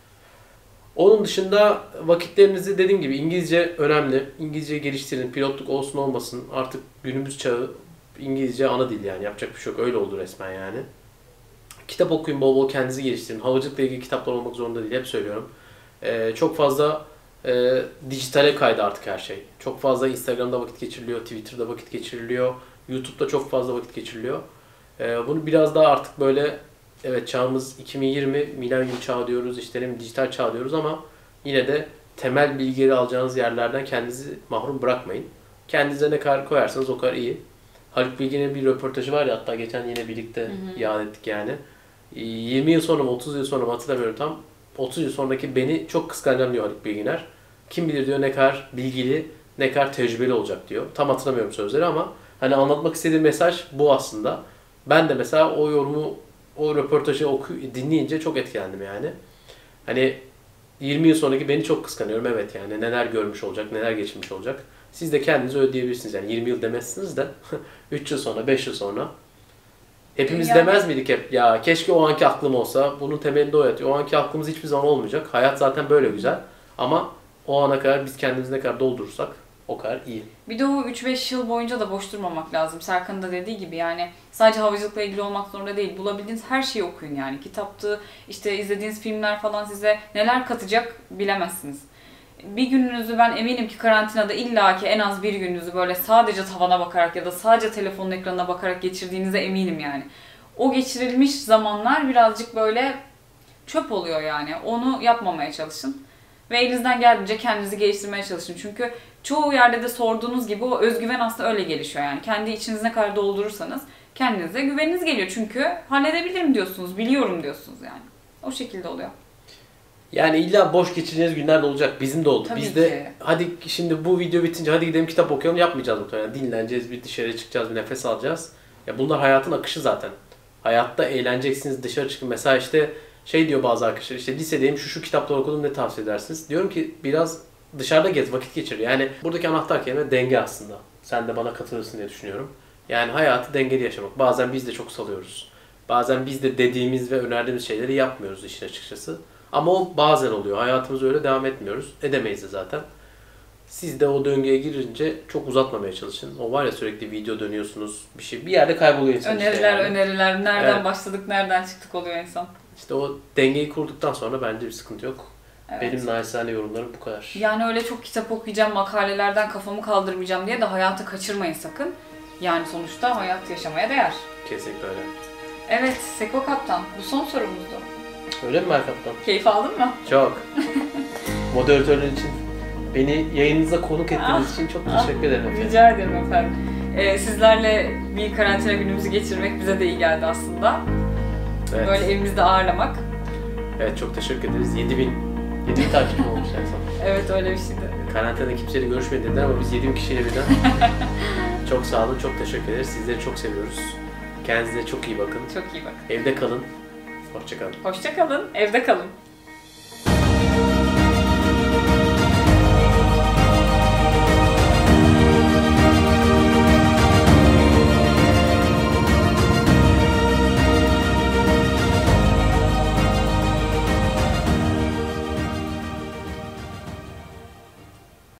Onun dışında vakitlerinizi dediğim gibi İngilizce önemli. İngilizceyi geliştirin. Pilotluk olsun olmasın. Artık günümüz çağı İngilizce ana dil yani. Yapacak bir şey yok. Öyle oldu resmen yani. Kitap okuyun, bol bol kendinizi geliştirin. Havacılıkla ilgili kitaplar olmak zorunda değil. Hep söylüyorum. Çok fazla dijitale kaydı artık her şey. Çok fazla Instagram'da vakit geçiriliyor. Twitter'da vakit geçiriliyor. YouTube'da çok fazla vakit geçiriliyor. Bunu biraz daha artık böyle, evet çağımız 2020, milenyum çağı diyoruz, işte dijital çağ diyoruz ama yine de temel bilgileri alacağınız yerlerden kendinizi mahrum bırakmayın. Kendinize ne kadar koyarsanız o kadar iyi. Haluk Bilginer'in bir röportajı var ya, hatta geçen yine birlikte iade ettik yani. 20 yıl sonra mı 30 yıl sonra mı hatırlamıyorum tam. 30 yıl sonraki beni çok kıskanacağım diyor Haluk Bilginer. Kim bilir diyor ne kadar bilgili, ne kadar tecrübeli olacak diyor. Tam hatırlamıyorum sözleri ama hani anlatmak istediğim mesaj bu aslında. Ben de mesela o yorumu, o röportajı dinleyince çok etkilendim yani. Hani 20 yıl sonraki beni çok kıskanıyorum, evet yani neler görmüş olacak, neler geçmiş olacak. Siz de kendinizi ödeyebilirsiniz yani 20 yıl demezsiniz de 3 yıl sonra, 5 yıl sonra. Hepimiz yani demez miydik hep ya keşke o anki aklım olsa, bunun temelinde o yatıyor. O anki aklımız hiçbir zaman olmayacak. Hayat zaten böyle güzel ama o ana kadar biz kendimizi ne kadar doldurursak o kadar iyi. Bir de o 3-5 yıl boyunca da boş durmamak lazım. Serkan'ın da dediği gibi yani sadece havacılıkla ilgili olmak zorunda değil. Bulabildiğiniz her şeyi okuyun yani. Kitaptı, işte izlediğiniz filmler falan size neler katacak bilemezsiniz. Bir gününüzü ben eminim ki karantinada illaki en az bir gününüzü böyle sadece tavana bakarak ya da sadece telefonun ekranına bakarak geçirdiğinize eminim yani. O geçirilmiş zamanlar birazcık böyle çöp oluyor yani. Onu yapmamaya çalışın. Ve elinizden geldiğince kendinizi geliştirmeye çalışın. Çünkü çoğu yerde de sorduğunuz gibi o özgüven aslında öyle gelişiyor yani. Kendi içinizi ne kadar doldurursanız kendinize güveniniz geliyor. Çünkü halledebilirim diyorsunuz, biliyorum diyorsunuz yani. O şekilde oluyor. Yani illa boş geçireceğiniz günler de olacak. Bizim de oldu. Tabii biz de ki. hadi şimdi bu video bitince hadi gidelim kitap okuyalım yapmayacağız muhtemelen. Dinleneceğiz, bir dışarı çıkacağız, bir nefes alacağız. Ya bunlar hayatın akışı zaten. Hayatta eğleneceksiniz, dışarı çıkın. Mesela işte şey diyor bazı arkadaşlar, işte lisedeyim şu kitapları okudum, ne tavsiye edersiniz? Diyorum ki biraz dışarıda gez, vakit geçir. Yani buradaki anahtar kelime denge aslında. Sen de bana katılırsın diye düşünüyorum. Yani hayatı dengeli yaşamak. Bazen biz de çok salıyoruz. Bazen biz de dediğimiz ve önerdiğimiz şeyleri yapmıyoruz işin açıkçası. Ama o bazen oluyor. Hayatımız öyle devam etmiyoruz. Edemeyiz de zaten. Siz de o döngüye girince çok uzatmamaya çalışın. O var ya, sürekli video dönüyorsunuz, bir yerde kayboluyor insan. Öneriler. Nereden başladık, nereden çıktık oluyor insan. İşte o dengeyi kurduktan sonra bence bir sıkıntı yok. Evet. Benim naçizane yorumlarım bu kadar. Yani öyle çok kitap okuyacağım, makalelerden kafamı kaldırmayacağım diye de hayatı kaçırmayın sakın. Yani sonuçta hayat yaşamaya değer. Kesinlikle öyle. Evet, Seko Kaptan. Bu son sorumuzdu. Öyle mi Kaptan? Keyif aldın mı? Çok. Moderatörler için, beni yayınınıza konuk ettiğiniz için çok teşekkür ederim efendim. Rica ederim efendim. Sizlerle bir karantina günümüzü geçirmek bize de iyi geldi aslında. Evet. Böyle evimizde ağırlamak. Evet, çok teşekkür ederiz. 7000 takipçim olmuş en son. Evet, öyle bir şeydi. Karantinada kimseyle görüşmedi dediler ama biz 7000 kişiyle birden. Çok sağ olun, çok teşekkür ederiz. Sizleri çok seviyoruz. Kendinize çok iyi bakın. Çok iyi bakın. Evde kalın. Hoşça kalın. Hoşça kalın, evde kalın.